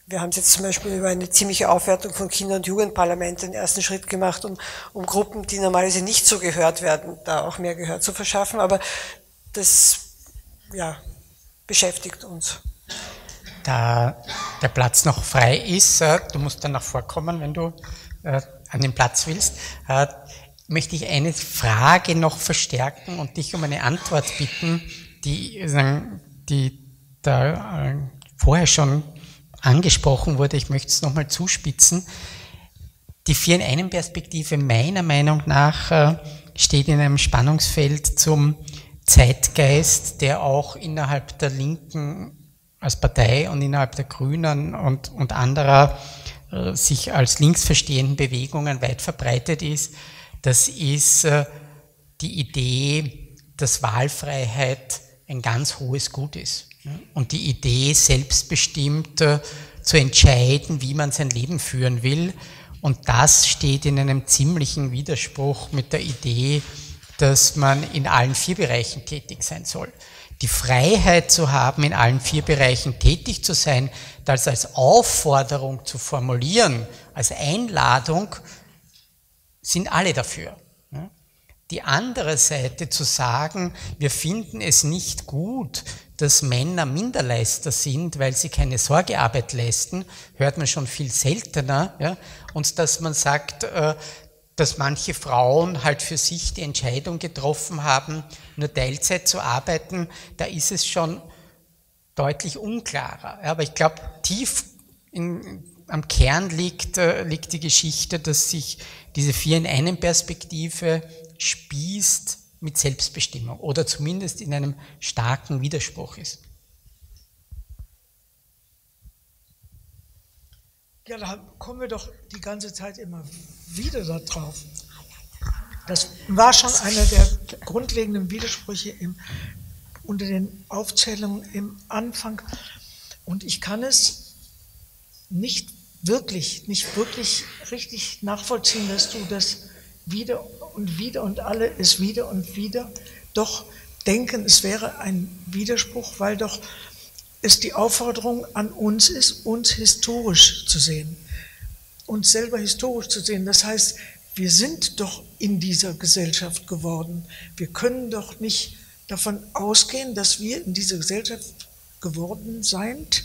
Wir haben es jetzt zum Beispiel über eine ziemliche Aufwertung von Kinder- und Jugendparlamenten den ersten Schritt gemacht, um, um Gruppen, die normalerweise nicht so gehört werden, da auch mehr Gehör zu verschaffen. Aber das ja, beschäftigt uns. Da der Platz noch frei ist, äh, du musst dann noch vorkommen, wenn du äh, an den Platz willst, äh, möchte ich eine Frage noch verstärken und dich um eine Antwort bitten, die, die da äh, vorher schon angesprochen wurde. Ich möchte es nochmal zuspitzen. Die Vier-in-einem-Perspektive meiner Meinung nach äh, steht in einem Spannungsfeld zum Zeitgeist, der auch innerhalb der Linken als Partei und innerhalb der Grünen und, und anderer äh, sich als links verstehenden Bewegungen weit verbreitet ist. Das ist äh, die Idee, dass Wahlfreiheit ein ganz hohes Gut ist. Und die Idee, selbstbestimmt äh, zu entscheiden, wie man sein Leben führen will. Und das steht in einem ziemlichen Widerspruch mit der Idee, dass man in allen vier Bereichen tätig sein soll. Die Freiheit zu haben, in allen vier Bereichen tätig zu sein, das als Aufforderung zu formulieren, als Einladung, sind alle dafür. Die andere Seite zu sagen, wir finden es nicht gut, dass Männer Minderleister sind, weil sie keine Sorgearbeit leisten, hört man schon viel seltener. Ja? Und dass man sagt, äh, dass manche Frauen halt für sich die Entscheidung getroffen haben, nur Teilzeit zu arbeiten, da ist es schon deutlich unklarer. Ja? Aber ich glaube, tief in, am Kern liegt, äh, liegt die Geschichte, dass sich diese Vier-in-einem-Perspektive spießt mit Selbstbestimmung oder zumindest in einem starken Widerspruch ist. Ja, da kommen wir doch die ganze Zeit immer wieder da drauf. Das war schon einer der grundlegenden Widersprüche im, unter den Aufzählungen im Anfang. Und ich kann es nicht wirklich, nicht wirklich richtig nachvollziehen, dass du das wieder und wieder und alle es wieder und wieder doch denken, es wäre ein Widerspruch, weil doch es die Aufforderung an uns ist, uns historisch zu sehen, uns selber historisch zu sehen. Das heißt, wir sind doch in dieser Gesellschaft geworden. Wir können doch nicht davon ausgehen, dass wir in dieser Gesellschaft geworden sind,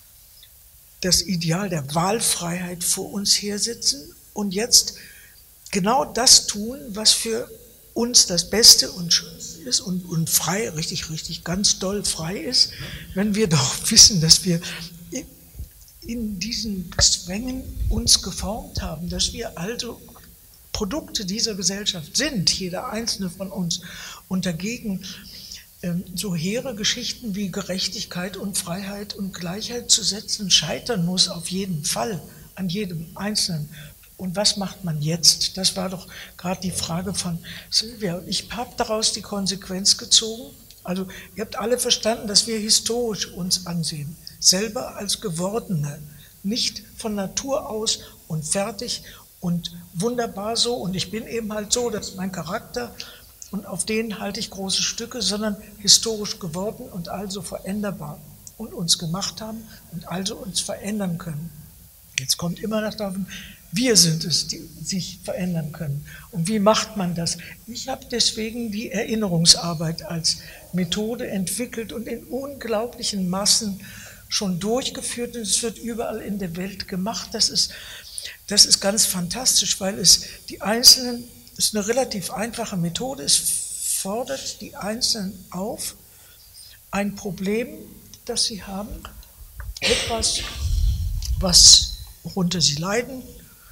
das Ideal der Wahlfreiheit vor uns hersitzen und jetzt genau das tun, was für uns das Beste und Schönste ist und, und frei, richtig, richtig, ganz doll frei ist, wenn wir doch wissen, dass wir in, in diesen Zwängen uns geformt haben, dass wir also Produkte dieser Gesellschaft sind, jeder einzelne von uns, und dagegen ähm, so hehre Geschichten wie Gerechtigkeit und Freiheit und Gleichheit zu setzen, scheitern muss auf jeden Fall an jedem Einzelnen. Und was macht man jetzt? Das war doch gerade die Frage von Silvia. Ich habe daraus die Konsequenz gezogen. Also ihr habt alle verstanden, dass wir historisch uns ansehen, selber als Gewordene, nicht von Natur aus und fertig und wunderbar so. Und ich bin eben halt so, das ist mein Charakter und auf den halte ich große Stücke, sondern historisch geworden und also veränderbar und uns gemacht haben und also uns verändern können. Jetzt kommt immer noch davon, wir sind es, die sich verändern können. Und wie macht man das? Ich habe deswegen die Erinnerungsarbeit als Methode entwickelt und in unglaublichen Massen schon durchgeführt. Und es wird überall in der Welt gemacht. Das ist, das ist ganz fantastisch, weil es die Einzelnen, es ist eine relativ einfache Methode, es fordert die Einzelnen auf, ein Problem, das sie haben, etwas, was, worunter sie leiden,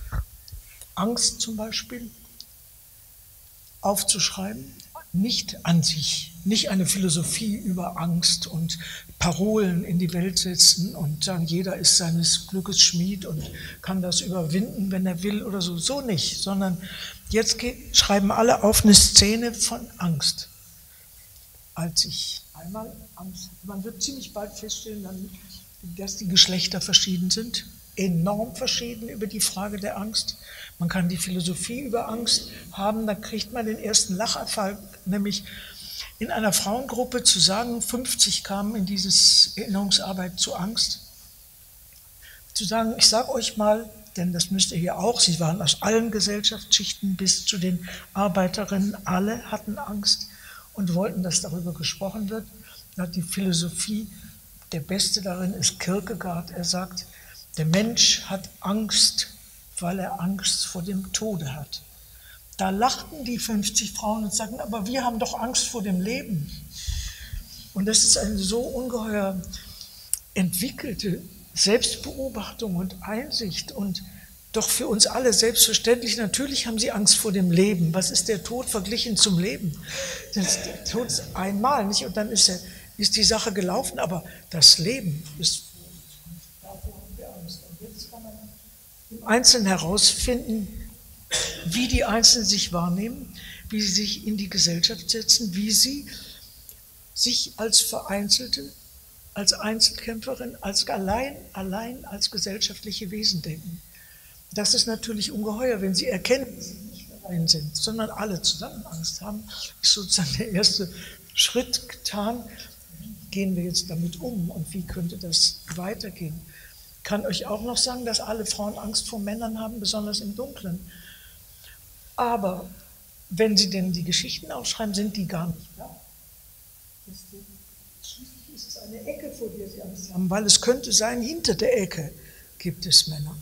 Angst zum Beispiel, aufzuschreiben, nicht an sich, nicht eine Philosophie über Angst und Parolen in die Welt setzen und sagen, jeder ist seines Glückes Schmied und kann das überwinden, wenn er will oder so, so nicht, sondern jetzt geht, schreiben alle auf eine Szene von Angst. Als ich einmal Angst, man wird ziemlich bald feststellen, dann, dass die Geschlechter verschieden sind, enorm verschieden über die Frage der Angst. Man kann die Philosophie über Angst haben, da kriegt man den ersten Lacherfall, nämlich in einer Frauengruppe zu sagen, fünfzig kamen in diese Erinnerungsarbeit zu Angst. zu sagen, ich sage euch mal, denn das müsst ihr hier auch, sie waren aus allen Gesellschaftsschichten bis zu den Arbeiterinnen, alle hatten Angst und wollten, dass darüber gesprochen wird. Da hat die Philosophie, der Beste darin ist Kierkegaard, er sagt, der Mensch hat Angst, weil er Angst vor dem Tode hat. Da lachten die fünfzig Frauen und sagten, aber wir haben doch Angst vor dem Leben. Und das ist eine so ungeheuer entwickelte Selbstbeobachtung und Einsicht und doch für uns alle selbstverständlich, natürlich haben sie Angst vor dem Leben. Was ist der Tod verglichen zum Leben? Das, der Tod ist einmal, nicht? Und dann ist, er, ist die Sache gelaufen, aber das Leben ist, davor haben wir Angst. Und jetzt kann man im Einzelnen herausfinden, wie die Einzelnen sich wahrnehmen, wie sie sich in die Gesellschaft setzen, wie sie sich als Vereinzelte, als Einzelkämpferin, als allein, allein als gesellschaftliche Wesen denken. Das ist natürlich ungeheuer, wenn sie erkennen, dass sie nicht allein sind, sondern alle zusammen Angst haben, ist sozusagen der erste Schritt getan. Wie gehen wir jetzt damit um und wie könnte das weitergehen? Ich kann euch auch noch sagen, dass alle Frauen Angst vor Männern haben, besonders im Dunklen. Aber wenn sie denn die Geschichten aufschreiben, sind die gar nicht da. Schließlich ist es eine Ecke, vor der sie Angst haben, weil es könnte sein, hinter der Ecke gibt es Männer,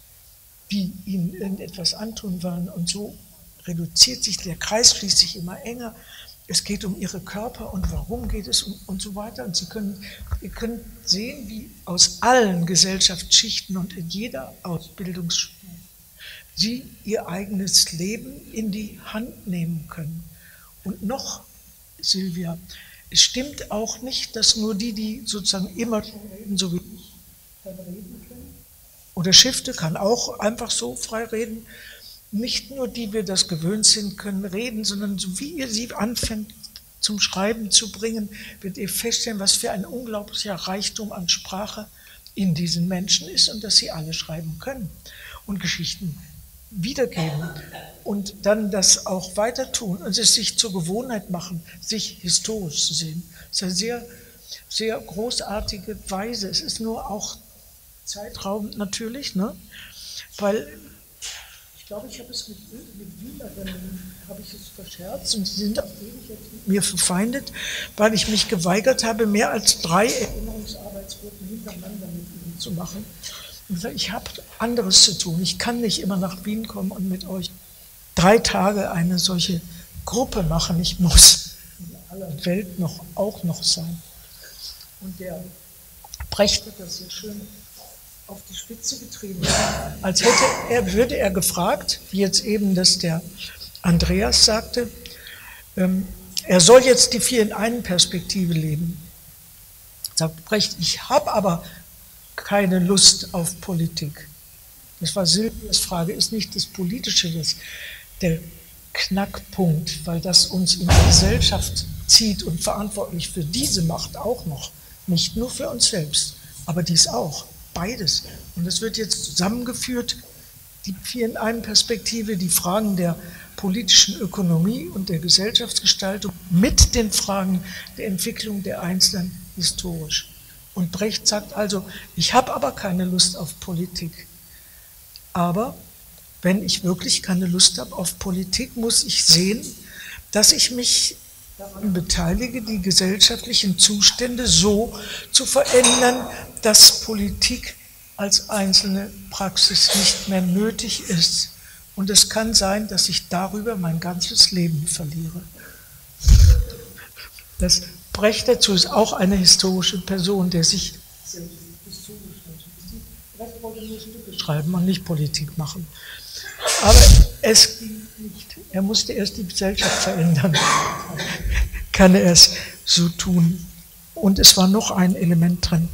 die ihnen irgendetwas antun wollen. Und so reduziert sich der Kreis, schließt sich immer enger. Es geht um ihre Körper und warum geht es um, und so weiter. Und Sie können, ihr könnt sehen, wie aus allen Gesellschaftsschichten und in jeder Ausbildungsstufe sie ihr eigenes Leben in die Hand nehmen können. Und noch, Silvia, es stimmt auch nicht, dass nur die, die sozusagen immer schon reden, so wie ich, dann reden können. Oder Schifte kann auch einfach so frei reden. Nicht nur die, wir das gewöhnt sind, können reden, sondern so wie ihr sie anfängt zum Schreiben zu bringen, werdet ihr feststellen, was für ein unglaublicher Reichtum an Sprache in diesen Menschen ist und dass sie alle schreiben können und Geschichten wiedergeben und dann das auch weiter tun und es sich zur Gewohnheit machen, sich historisch zu sehen. Das ist eine sehr, sehr großartige Weise. Es ist nur auch Zeitraum natürlich, ne? Weil ich glaube, ich habe es mit, mit Wiener, dann habe ich es verscherzt und sie sind auch ewig jetzt mit mir verfeindet, weil ich mich geweigert habe, mehr als drei Erinnerungsarbeitsgruppen hintereinander mit ihnen zu machen. Und gesagt, ich habe anderes zu tun. Ich kann nicht immer nach Wien kommen und mit euch drei Tage eine solche Gruppe machen. Ich muss in aller Welt noch, auch noch sein. Und der Brecht hat das sehr schön auf die Spitze getrieben. Als hätte er, würde er gefragt, wie jetzt eben das der Andreas sagte, ähm, er soll jetzt die vier in einen Perspektive leben. Sagt Brecht, ich habe aber keine Lust auf Politik. Das war Silvias Frage, ist nicht das Politische das, der Knackpunkt, weil das uns in die Gesellschaft zieht und verantwortlich für diese Macht auch noch, nicht nur für uns selbst, aber dies auch, beides. Und es wird jetzt zusammengeführt, die vier in einen Perspektive, die Fragen der politischen Ökonomie und der Gesellschaftsgestaltung mit den Fragen der Entwicklung der Einzelnen historisch. Und Brecht sagt also, ich habe aber keine Lust auf Politik. Aber wenn ich wirklich keine Lust habe auf Politik, muss ich sehen, dass ich mich daran beteilige, die gesellschaftlichen Zustände so zu verändern, dass Politik als einzelne Praxis nicht mehr nötig ist. Und es kann sein, dass ich darüber mein ganzes Leben verliere. Das Brecht dazu ist auch eine historische Person, der sich historisch natürlich. Brecht wollte nur Stücke schreiben und nicht Politik machen. Aber es ging nicht. Er musste erst die Gesellschaft verändern. Kann er es so tun. Und es war noch ein Element drin.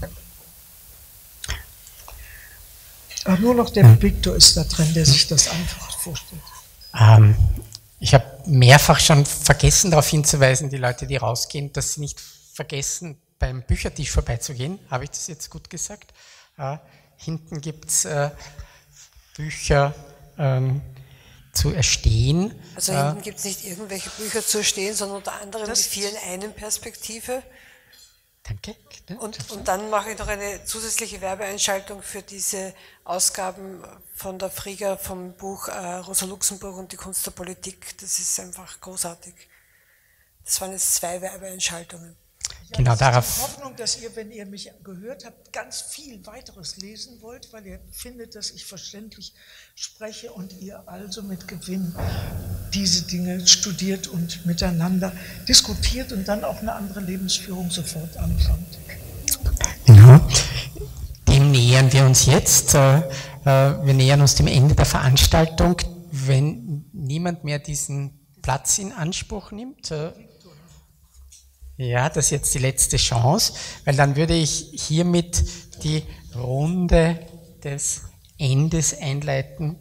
Aber nur noch der Victor ist da drin, der sich das einfach vorstellt. Ähm, ich habe mehrfach schon vergessen, darauf hinzuweisen, die Leute, die rausgehen, dass sie nicht vergessen, beim Büchertisch vorbeizugehen. Habe ich das jetzt gut gesagt? Äh, hinten gibt es äh, Bücher ähm, zu erstehen. Also hinten gibt es nicht irgendwelche Bücher zu erstehen, sondern unter anderem das die vier in einen Perspektive. Danke. Und, und dann mache ich noch eine zusätzliche Werbeeinschaltung für diese Ausgaben von der Frieger vom Buch äh, Rosa Luxemburg und die Kunst der Politik. Das ist einfach großartig. Das waren jetzt zwei Werbeeinschaltungen. Ja, genau, das darauf. ist die Hoffnung, dass ihr, wenn ihr mich gehört habt, ganz viel weiteres lesen wollt, weil ihr findet, dass ich verständlich spreche und ihr also mit Gewinn diese Dinge studiert und miteinander diskutiert und dann auch eine andere Lebensführung sofort anfangt. Genau. Dem nähern wir uns jetzt. Wir nähern uns dem Ende der Veranstaltung. Wenn niemand mehr diesen Platz in Anspruch nimmt, ja, das ist jetzt die letzte Chance, weil dann würde ich hiermit die Runde des Endes einleiten.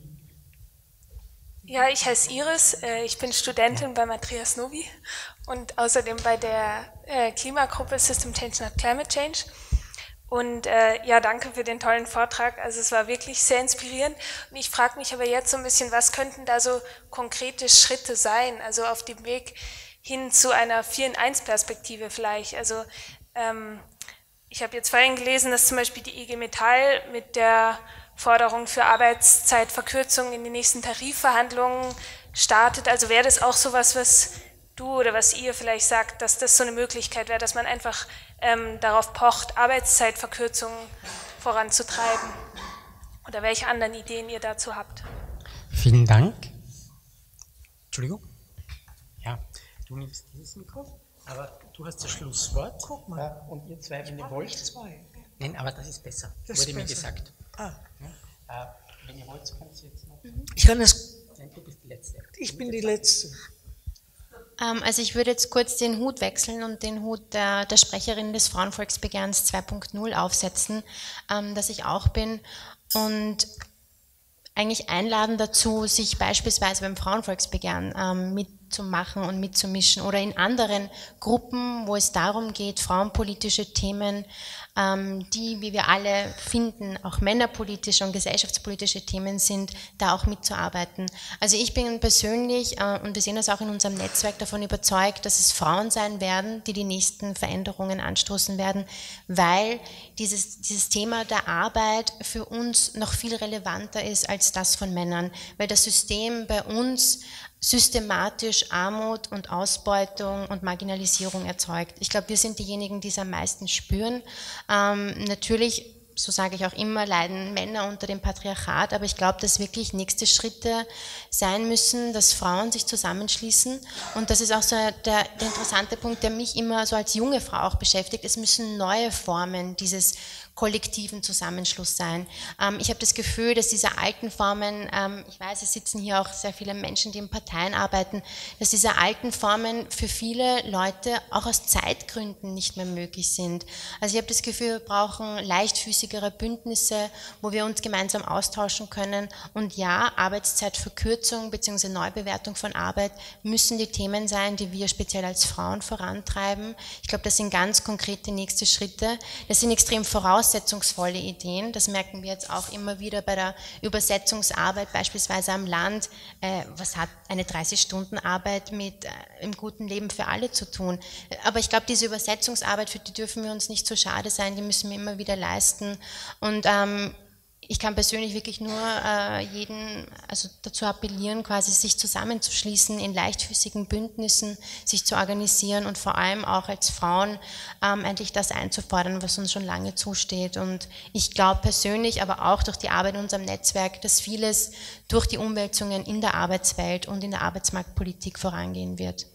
Ja, ich heiße Iris, ich bin Studentin bei Matthias Novi und außerdem bei der Klimagruppe System Change Not Climate Change. Und äh, ja, danke für den tollen Vortrag, also es war wirklich sehr inspirierend. Und ich frage mich aber jetzt so ein bisschen, was könnten da so konkrete Schritte sein, also auf dem Weg hin zu einer vier in eins Perspektive vielleicht. Also ähm, ich habe jetzt vorhin gelesen, dass zum Beispiel die I G Metall mit der Forderung für Arbeitszeitverkürzung in den nächsten Tarifverhandlungen startet. Also wäre das auch sowas, was du oder was ihr vielleicht sagt, dass das so eine Möglichkeit wäre, dass man einfach ähm, darauf pocht, Arbeitszeitverkürzungen voranzutreiben? Oder welche anderen Ideen ihr dazu habt? Vielen Dank. Entschuldigung. Ja, du nimmst dieses Mikro, aber du hast das Schlusswort. Guck mal. Ja, und ihr zwei, wenn ihr wollt. Zwei. Nein, aber das ist besser, Das wurde ist mir besser. gesagt. Ah. Ja, äh, wenn ihr wollt, könnt ihr jetzt noch. Ich kann das. Nein, du bist die Letzte. Ich bin die Letzte. Ähm, also ich würde jetzt kurz den Hut wechseln und den Hut der, der Sprecherin des Frauenvolksbegehrens zwei Punkt null aufsetzen, ähm, dass ich auch bin, und eigentlich einladen dazu, sich beispielsweise beim Frauenvolksbegehren ähm, mitzumachen und mitzumischen oder in anderen Gruppen, wo es darum geht, frauenpolitische Themen, ähm, die, wie wir alle finden, auch männerpolitische und gesellschaftspolitische Themen sind, da auch mitzuarbeiten. Also ich bin persönlich, äh, und wir sehen das auch in unserem Netzwerk, davon überzeugt, dass es Frauen sein werden, die die nächsten Veränderungen anstoßen werden, weil dieses, dieses Thema der Arbeit für uns noch viel relevanter ist als das von Männern, weil das System bei uns systematisch Armut und Ausbeutung und Marginalisierung erzeugt. Ich glaube, wir sind diejenigen, die es am meisten spüren. Ähm, natürlich, so sage ich auch immer, leiden Männer unter dem Patriarchat, aber ich glaube, dass wirklich nächste Schritte sein müssen, dass Frauen sich zusammenschließen, und das ist auch so der, der interessante Punkt, der mich immer so als junge Frau auch beschäftigt. Es müssen neue Formen dieses kollektiven Zusammenschluss sein. Ähm, ich habe das Gefühl, dass diese alten Formen, ähm, ich weiß, es sitzen hier auch sehr viele Menschen, die in Parteien arbeiten, dass diese alten Formen für viele Leute auch aus Zeitgründen nicht mehr möglich sind. Also ich habe das Gefühl, wir brauchen leichtfüßigere Bündnisse, wo wir uns gemeinsam austauschen können, und ja, Arbeitszeitverkürzung bzw. Neubewertung von Arbeit müssen die Themen sein, die wir speziell als Frauen vorantreiben. Ich glaube, das sind ganz konkrete nächste Schritte. Das sind extrem voraus voraussetzungsvolle Ideen. Das merken wir jetzt auch immer wieder bei der Übersetzungsarbeit, beispielsweise am Land. Äh, was hat eine dreißig-Stunden-Arbeit mit äh, im guten Leben für alle zu tun? Aber ich glaube, diese Übersetzungsarbeit, für die dürfen wir uns nicht zu schade sein, die müssen wir immer wieder leisten. Und ähm, ich kann persönlich wirklich nur äh, jeden also dazu appellieren, quasi sich zusammenzuschließen in leichtfüßigen Bündnissen, sich zu organisieren und vor allem auch als Frauen ähm, endlich das einzufordern, was uns schon lange zusteht. Und ich glaube persönlich, aber auch durch die Arbeit in unserem Netzwerk, dass vieles durch die Umwälzungen in der Arbeitswelt und in der Arbeitsmarktpolitik vorangehen wird.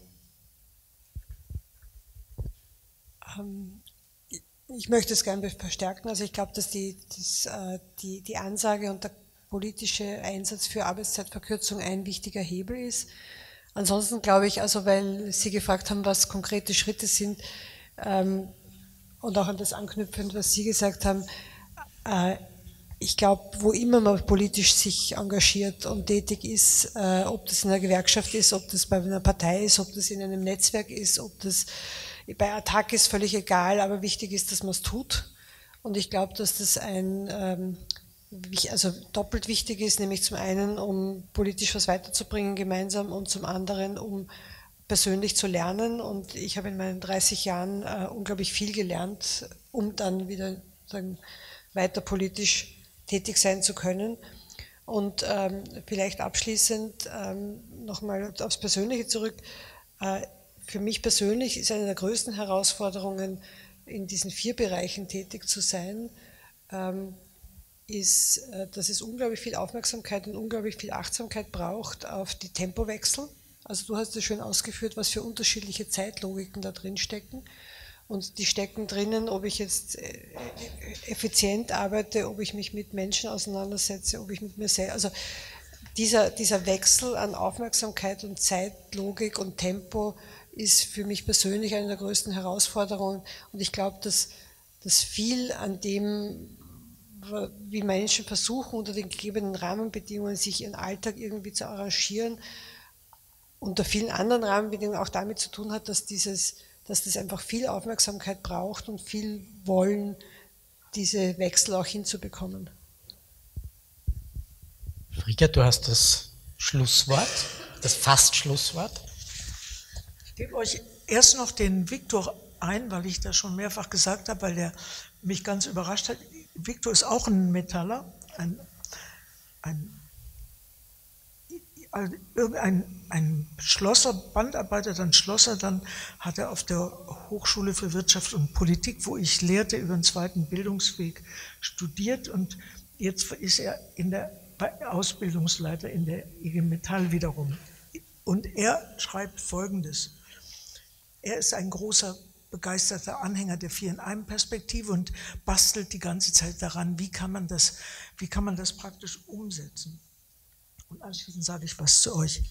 Ähm. Ich möchte es gerne verstärken. Also ich glaube, dass die, das, die, die Ansage und der politische Einsatz für Arbeitszeitverkürzung ein wichtiger Hebel ist. Ansonsten glaube ich, also weil Sie gefragt haben, was konkrete Schritte sind, ähm, und auch an das anknüpfend, was Sie gesagt haben, äh, ich glaube, wo immer man politisch sich engagiert und tätig ist, äh, ob das in einer Gewerkschaft ist, ob das bei einer Partei ist, ob das in einem Netzwerk ist, ob das bei Attac ist, völlig egal, aber wichtig ist, dass man es tut. Und ich glaube, dass das ein, ähm, also doppelt wichtig ist, nämlich zum einen, um politisch was weiterzubringen gemeinsam, und zum anderen, um persönlich zu lernen, und ich habe in meinen dreißig Jahren äh, unglaublich viel gelernt, um dann wieder sagen, weiter politisch tätig sein zu können. Und ähm, vielleicht abschließend ähm, nochmal aufs Persönliche zurück. Äh, für mich persönlich ist eine der größten Herausforderungen, in diesen vier Bereichen tätig zu sein, ähm, ist, äh, dass es unglaublich viel Aufmerksamkeit und unglaublich viel Achtsamkeit braucht auf die Tempowechsel. Also du hast es schön ausgeführt, was für unterschiedliche Zeitlogiken da drin stecken. Und die stecken drinnen, ob ich jetzt effizient arbeite, ob ich mich mit Menschen auseinandersetze, ob ich mit mir selbst. Also dieser, dieser Wechsel an Aufmerksamkeit und Zeitlogik und Tempo ist für mich persönlich eine der größten Herausforderungen. Und ich glaube, dass, dass viel an dem, wie Menschen versuchen, unter den gegebenen Rahmenbedingungen sich ihren Alltag irgendwie zu arrangieren, unter vielen anderen Rahmenbedingungen auch damit zu tun hat, dass dieses dass das einfach viel Aufmerksamkeit braucht und viel Wollen, diese Wechsel auch hinzubekommen. Frigga, du hast das Schlusswort, das Fast-Schlusswort. Ich gebe euch erst noch den Viktor ein, weil ich das schon mehrfach gesagt habe, weil der mich ganz überrascht hat. Viktor ist auch ein Metaller, ein, ein Also irgendein ein Schlosser, Bandarbeiter, dann Schlosser, dann hat er auf der Hochschule für Wirtschaft und Politik, wo ich lehrte, über den zweiten Bildungsweg studiert, und jetzt ist er in der Ausbildungsleiter in der I G Metall wiederum. Und er schreibt Folgendes: Er ist ein großer, begeisterter Anhänger der Vier-in-einem-Perspektive und bastelt die ganze Zeit daran, wie kann man das, wie kann man das praktisch umsetzen. Und anschließend sage ich was zu euch.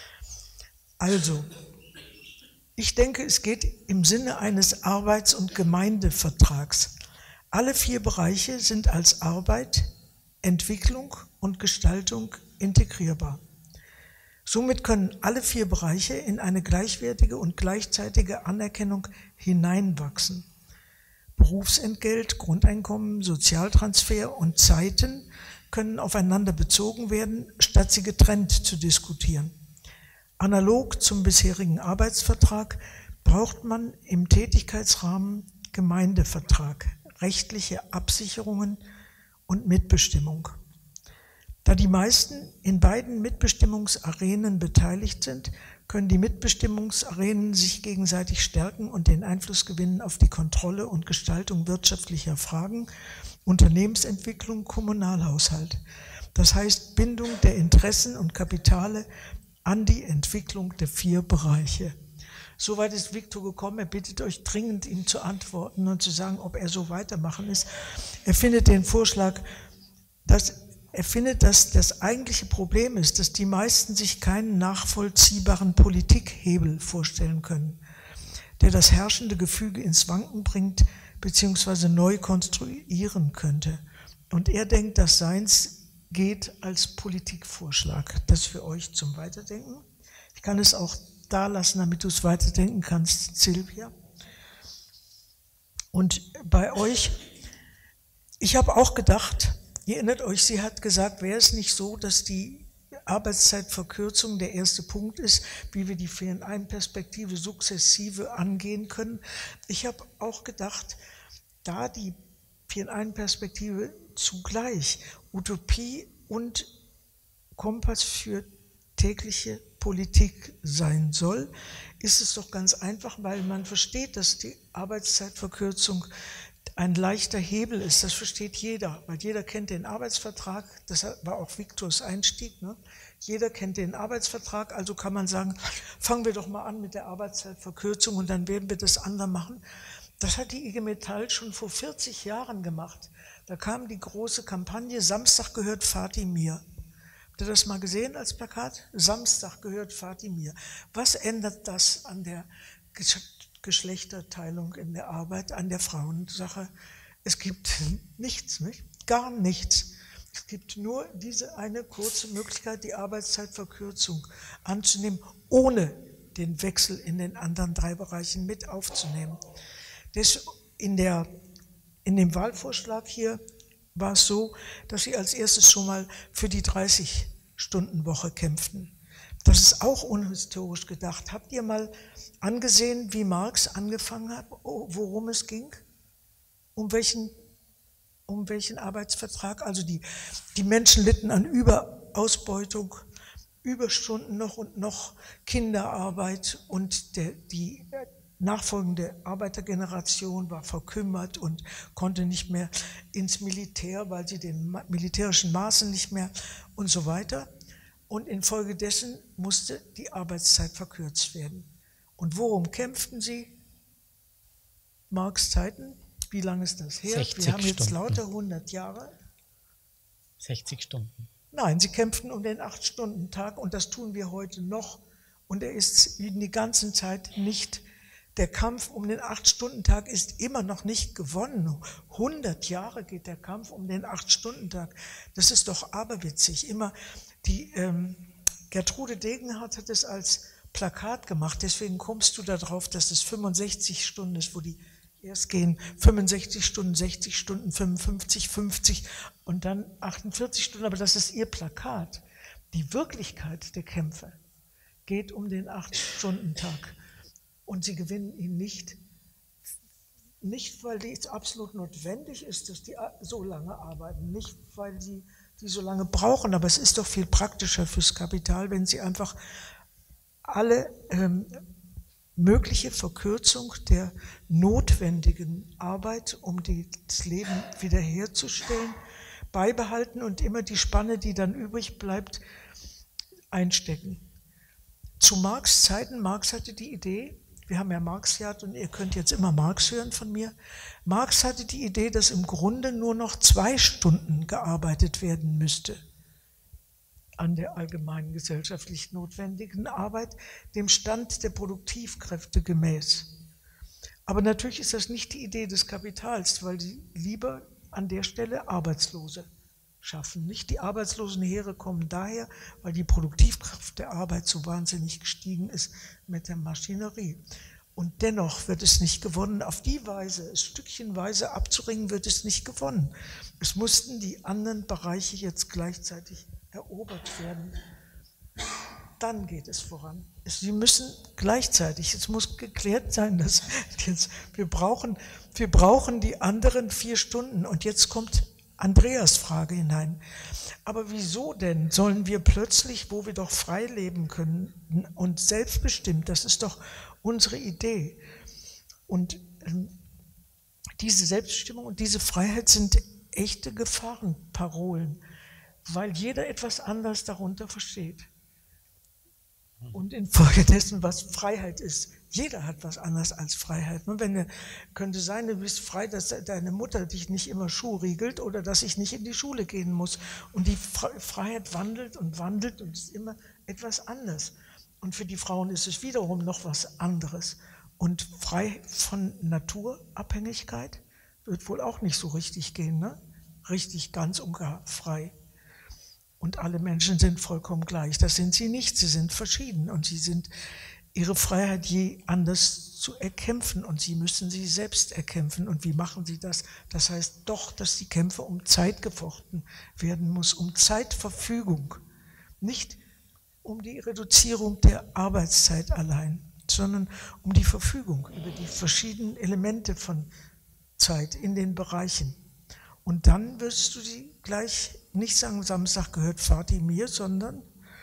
Also, ich denke, es geht im Sinne eines Arbeits- und Gemeindevertrags. Alle vier Bereiche sind als Arbeit, Entwicklung und Gestaltung integrierbar. Somit können alle vier Bereiche in eine gleichwertige und gleichzeitige Anerkennung hineinwachsen. Berufsentgelt, Grundeinkommen, Sozialtransfer und Zeiten können aufeinander bezogen werden, statt sie getrennt zu diskutieren. Analog zum bisherigen Arbeitsvertrag braucht man im Tätigkeitsrahmen Gemeindevertrag, rechtliche Absicherungen und Mitbestimmung. Da die meisten in beiden Mitbestimmungsarenen beteiligt sind, können die Mitbestimmungsarenen sich gegenseitig stärken und den Einfluss gewinnen auf die Kontrolle und Gestaltung wirtschaftlicher Fragen, Unternehmensentwicklung, Kommunalhaushalt. Das heißt Bindung der Interessen und Kapitale an die Entwicklung der vier Bereiche. Soweit ist Viktor gekommen. Er bittet euch dringend, ihm zu antworten und zu sagen, ob er so weitermachen ist. Er findet den Vorschlag, dass er findet, dass das eigentliche Problem ist, dass die meisten sich keinen nachvollziehbaren Politikhebel vorstellen können, der das herrschende Gefüge ins Wanken bringt bzw. neu konstruieren könnte. Und er denkt, dass seins geht als Politikvorschlag. Das für euch zum Weiterdenken. Ich kann es auch da lassen, damit du es weiterdenken kannst, Silvia. Und bei euch, ich habe auch gedacht, ihr erinnert euch, sie hat gesagt, wäre es nicht so, dass die Arbeitszeitverkürzung der erste Punkt ist, wie wir die Vier-in-einem-Perspektive sukzessive angehen können. Ich habe auch gedacht, da die Vier-in-einem-Perspektive zugleich Utopie und Kompass für tägliche Politik sein soll, ist es doch ganz einfach, weil man versteht, dass die Arbeitszeitverkürzung ein leichter Hebel ist. Das versteht jeder, weil jeder kennt den Arbeitsvertrag. Das war auch Viktors Einstieg. Ne? Jeder kennt den Arbeitsvertrag, also kann man sagen, fangen wir doch mal an mit der Arbeitszeitverkürzung und dann werden wir das andere machen. Das hat die I G Metall schon vor vierzig Jahren gemacht. Da kam die große Kampagne, Samstag gehört Fatih mir. Habt ihr das mal gesehen als Plakat? Samstag gehört Fatih mir. Was ändert das an der Geschlechterteilung in der Arbeit, an der Frauensache? Es gibt nichts, nicht? Gar nichts. Es gibt nur diese eine kurze Möglichkeit, die Arbeitszeitverkürzung anzunehmen, ohne den Wechsel in den anderen drei Bereichen mit aufzunehmen. Das in, der, in dem Wahlvorschlag hier war es so, dass sie als erstes schon mal für die dreißig Stunden Woche kämpften. Das ist auch unhistorisch gedacht. Habt ihr mal angesehen, wie Marx angefangen hat, worum es ging? Um welchen, um welchen Arbeitsvertrag? Also die, die Menschen litten an Überausbeutung, Überstunden noch und noch, Kinderarbeit, und der, die nachfolgende Arbeitergeneration war verkümmert und konnte nicht mehr ins Militär, weil sie den militärischen Maßen nicht mehr und so weiter. Und infolgedessen musste die Arbeitszeit verkürzt werden. Und worum kämpften sie? Marx Zeiten, wie lange ist das her? Wir haben jetzt lauter hundert Jahre. sechzig Stunden. Nein, sie kämpften um den acht-Stunden-Tag, und das tun wir heute noch. Und er ist die ganze Zeit nicht, der Kampf um den acht-Stunden-Tag ist immer noch nicht gewonnen. hundert Jahre geht der Kampf um den acht-Stunden-Tag. Das ist doch aberwitzig. Immer die ähm, Gertrude Degenhardt hat es als Plakat gemacht, deswegen kommst du darauf, dass es fünfundsechzig Stunden ist, wo die erst gehen, fünfundsechzig Stunden, sechzig Stunden, fünfundfünfzig, fünfzig und dann achtundvierzig Stunden, aber das ist ihr Plakat. Die Wirklichkeit der Kämpfe geht um den acht-Stunden-Tag, und sie gewinnen ihn nicht, nicht weil es absolut notwendig ist, dass die so lange arbeiten, nicht weil sie die so lange brauchen, aber es ist doch viel praktischer fürs Kapital, wenn sie einfach alle ähm, mögliche Verkürzung der notwendigen Arbeit, um die, das Leben wiederherzustellen, beibehalten und immer die Spanne, die dann übrig bleibt, einstecken. Zu Marx Zeiten, Marx hatte die Idee, wir haben ja Marx gehabt und ihr könnt jetzt immer Marx hören von mir, Marx hatte die Idee, dass im Grunde nur noch zwei Stunden gearbeitet werden müsste an der allgemeinen gesellschaftlich notwendigen Arbeit, dem Stand der Produktivkräfte gemäß. Aber natürlich ist das nicht die Idee des Kapitals, weil sie lieber an der Stelle Arbeitslose schaffen. Nicht die Arbeitslosenheere kommen daher, weil die Produktivkraft der Arbeit so wahnsinnig gestiegen ist mit der Maschinerie. Und dennoch wird es nicht gewonnen. Auf die Weise, es stückchenweise abzuringen, wird es nicht gewonnen. Es mussten die anderen Bereiche jetzt gleichzeitig erobert werden. Dann geht es voran. Sie müssen gleichzeitig, es muss geklärt sein, dass jetzt, wir, brauchen, wir brauchen die anderen vier Stunden. Und jetzt kommt Andreas Frage hinein. Aber wieso denn sollen wir plötzlich, wo wir doch frei leben können und selbstbestimmt, das ist doch unsere Idee. Und ähm, diese Selbstbestimmung und diese Freiheit sind echte Gefahrenparolen, weil jeder etwas anderes darunter versteht. Und infolgedessen, was Freiheit ist. Jeder hat was anderes als Freiheit. Und wenn du, könnte sein, du bist frei, dass deine Mutter dich nicht immer Schuh riegelt oder dass ich nicht in die Schule gehen muss. Und die Freiheit wandelt und wandelt und ist immer etwas anders. Und für die Frauen ist es wiederum noch was anderes. Und frei von Naturabhängigkeit wird wohl auch nicht so richtig gehen, ne? Richtig ganz und gar frei. Und alle Menschen sind vollkommen gleich. Das sind sie nicht, sie sind verschieden und sie sind ihre Freiheit je anders zu erkämpfen und sie müssen sie selbst erkämpfen. Und wie machen sie das? Das heißt doch, dass die Kämpfe um Zeit gefochten werden muss, um Zeitverfügung, nicht um die Reduzierung der Arbeitszeit allein, sondern um die Verfügung über die verschiedenen Elemente von Zeit in den Bereichen. Und dann wirst du sie gleich nicht sagen, Samstag gehört Vati mir, sondern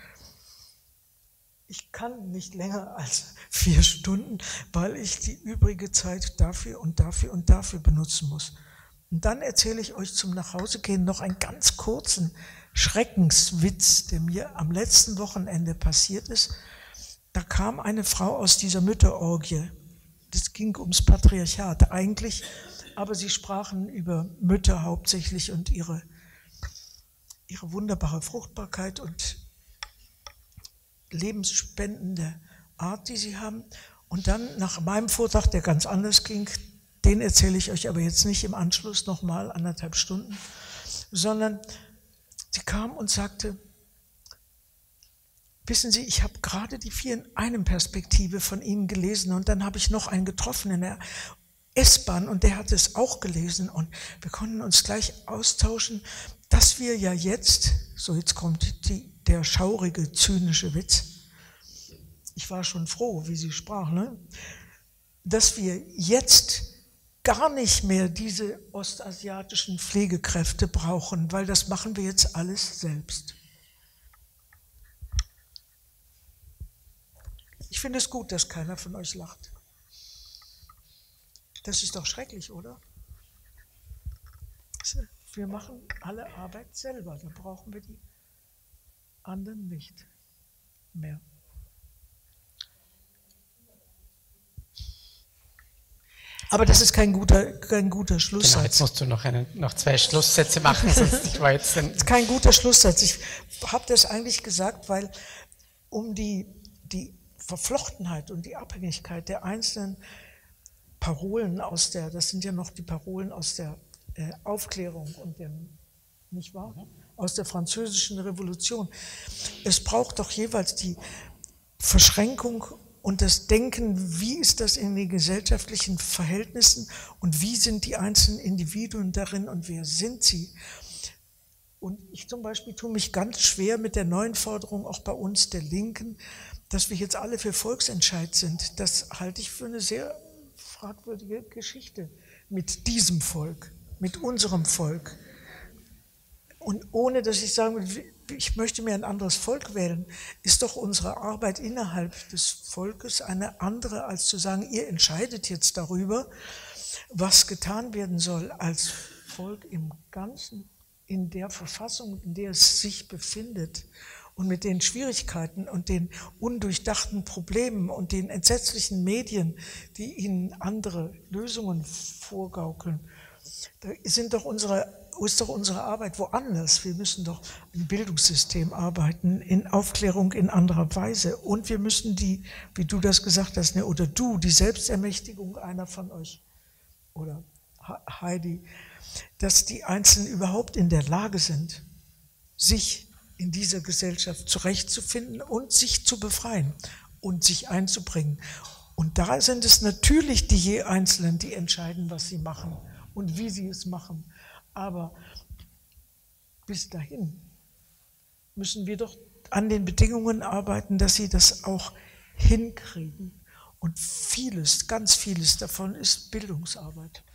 ich kann nicht länger als vier Stunden, weil ich die übrige Zeit dafür und dafür und dafür benutzen muss. Und dann erzähle ich euch zum Nachhausegehen noch einen ganz kurzen Schreckenswitz, der mir am letzten Wochenende passiert ist. Da kam eine Frau aus dieser Mütterorgie. Das ging ums Patriarchat eigentlich, aber sie sprachen über Mütter hauptsächlich und ihre, ihre wunderbare Fruchtbarkeit und lebensspendende Art, die sie haben. Und dann nach meinem Vortrag, der ganz anders ging, den erzähle ich euch aber jetzt nicht im Anschluss nochmal, anderthalb Stunden, sondern sie kam und sagte, wissen Sie, ich habe gerade die vier in einem Perspektive von Ihnen gelesen und dann habe ich noch einen getroffen in der S-Bahn und der hat es auch gelesen und wir konnten uns gleich austauschen, dass wir ja jetzt, so jetzt kommt die, der schaurige, zynische Witz, ich war schon froh, wie sie sprach, ne? Dass wir jetzt gar nicht mehr diese ostasiatischen Pflegekräfte brauchen, weil das machen wir jetzt alles selbst. Ich finde es gut, dass keiner von euch lacht. Das ist doch schrecklich, oder? Wir machen alle Arbeit selber, da brauchen wir die anderen nicht mehr. Aber das ist kein guter, kein guter Schlusssatz. Genau, jetzt musst du noch, einen, noch zwei Schlusssätze machen, sonst ich war jetzt ein das ist kein guter Schlusssatz. Ich habe das eigentlich gesagt, weil um die, die Verflochtenheit und die Abhängigkeit der einzelnen Parolen aus der, das sind ja noch die Parolen aus der äh, Aufklärung und dem, nicht wahr? Aus der französischen Revolution. Es braucht doch jeweils die Verschränkung und das Denken, wie ist das in den gesellschaftlichen Verhältnissen und wie sind die einzelnen Individuen darin und wer sind sie? Und ich zum Beispiel tue mich ganz schwer mit der neuen Forderung, auch bei uns der Linken, dass wir jetzt alle für Volksentscheid sind. Das halte ich für eine sehr fragwürdige Geschichte mit diesem Volk, mit unserem Volk. Und ohne, dass ich sagen will, ich möchte mir ein anderes Volk wählen, ist doch unsere Arbeit innerhalb des Volkes eine andere, als zu sagen, ihr entscheidet jetzt darüber, was getan werden soll als Volk im Ganzen, in der Verfassung, in der es sich befindet und mit den Schwierigkeiten und den undurchdachten Problemen und den entsetzlichen Medien, die ihnen andere Lösungen vorgaukeln. Da sind doch unsere ist doch unsere Arbeit woanders. Wir müssen doch im Bildungssystem arbeiten, in Aufklärung in anderer Weise. Und wir müssen die, wie du das gesagt hast, ne, oder du, die Selbstermächtigung einer von euch, oder Heidi, dass die Einzelnen überhaupt in der Lage sind, sich in dieser Gesellschaft zurechtzufinden und sich zu befreien und sich einzubringen. Und da sind es natürlich die je Einzelnen, die entscheiden, was sie machen und wie sie es machen. Aber bis dahin müssen wir doch an den Bedingungen arbeiten, dass sie das auch hinkriegen. Und vieles, ganz vieles davon ist Bildungsarbeit.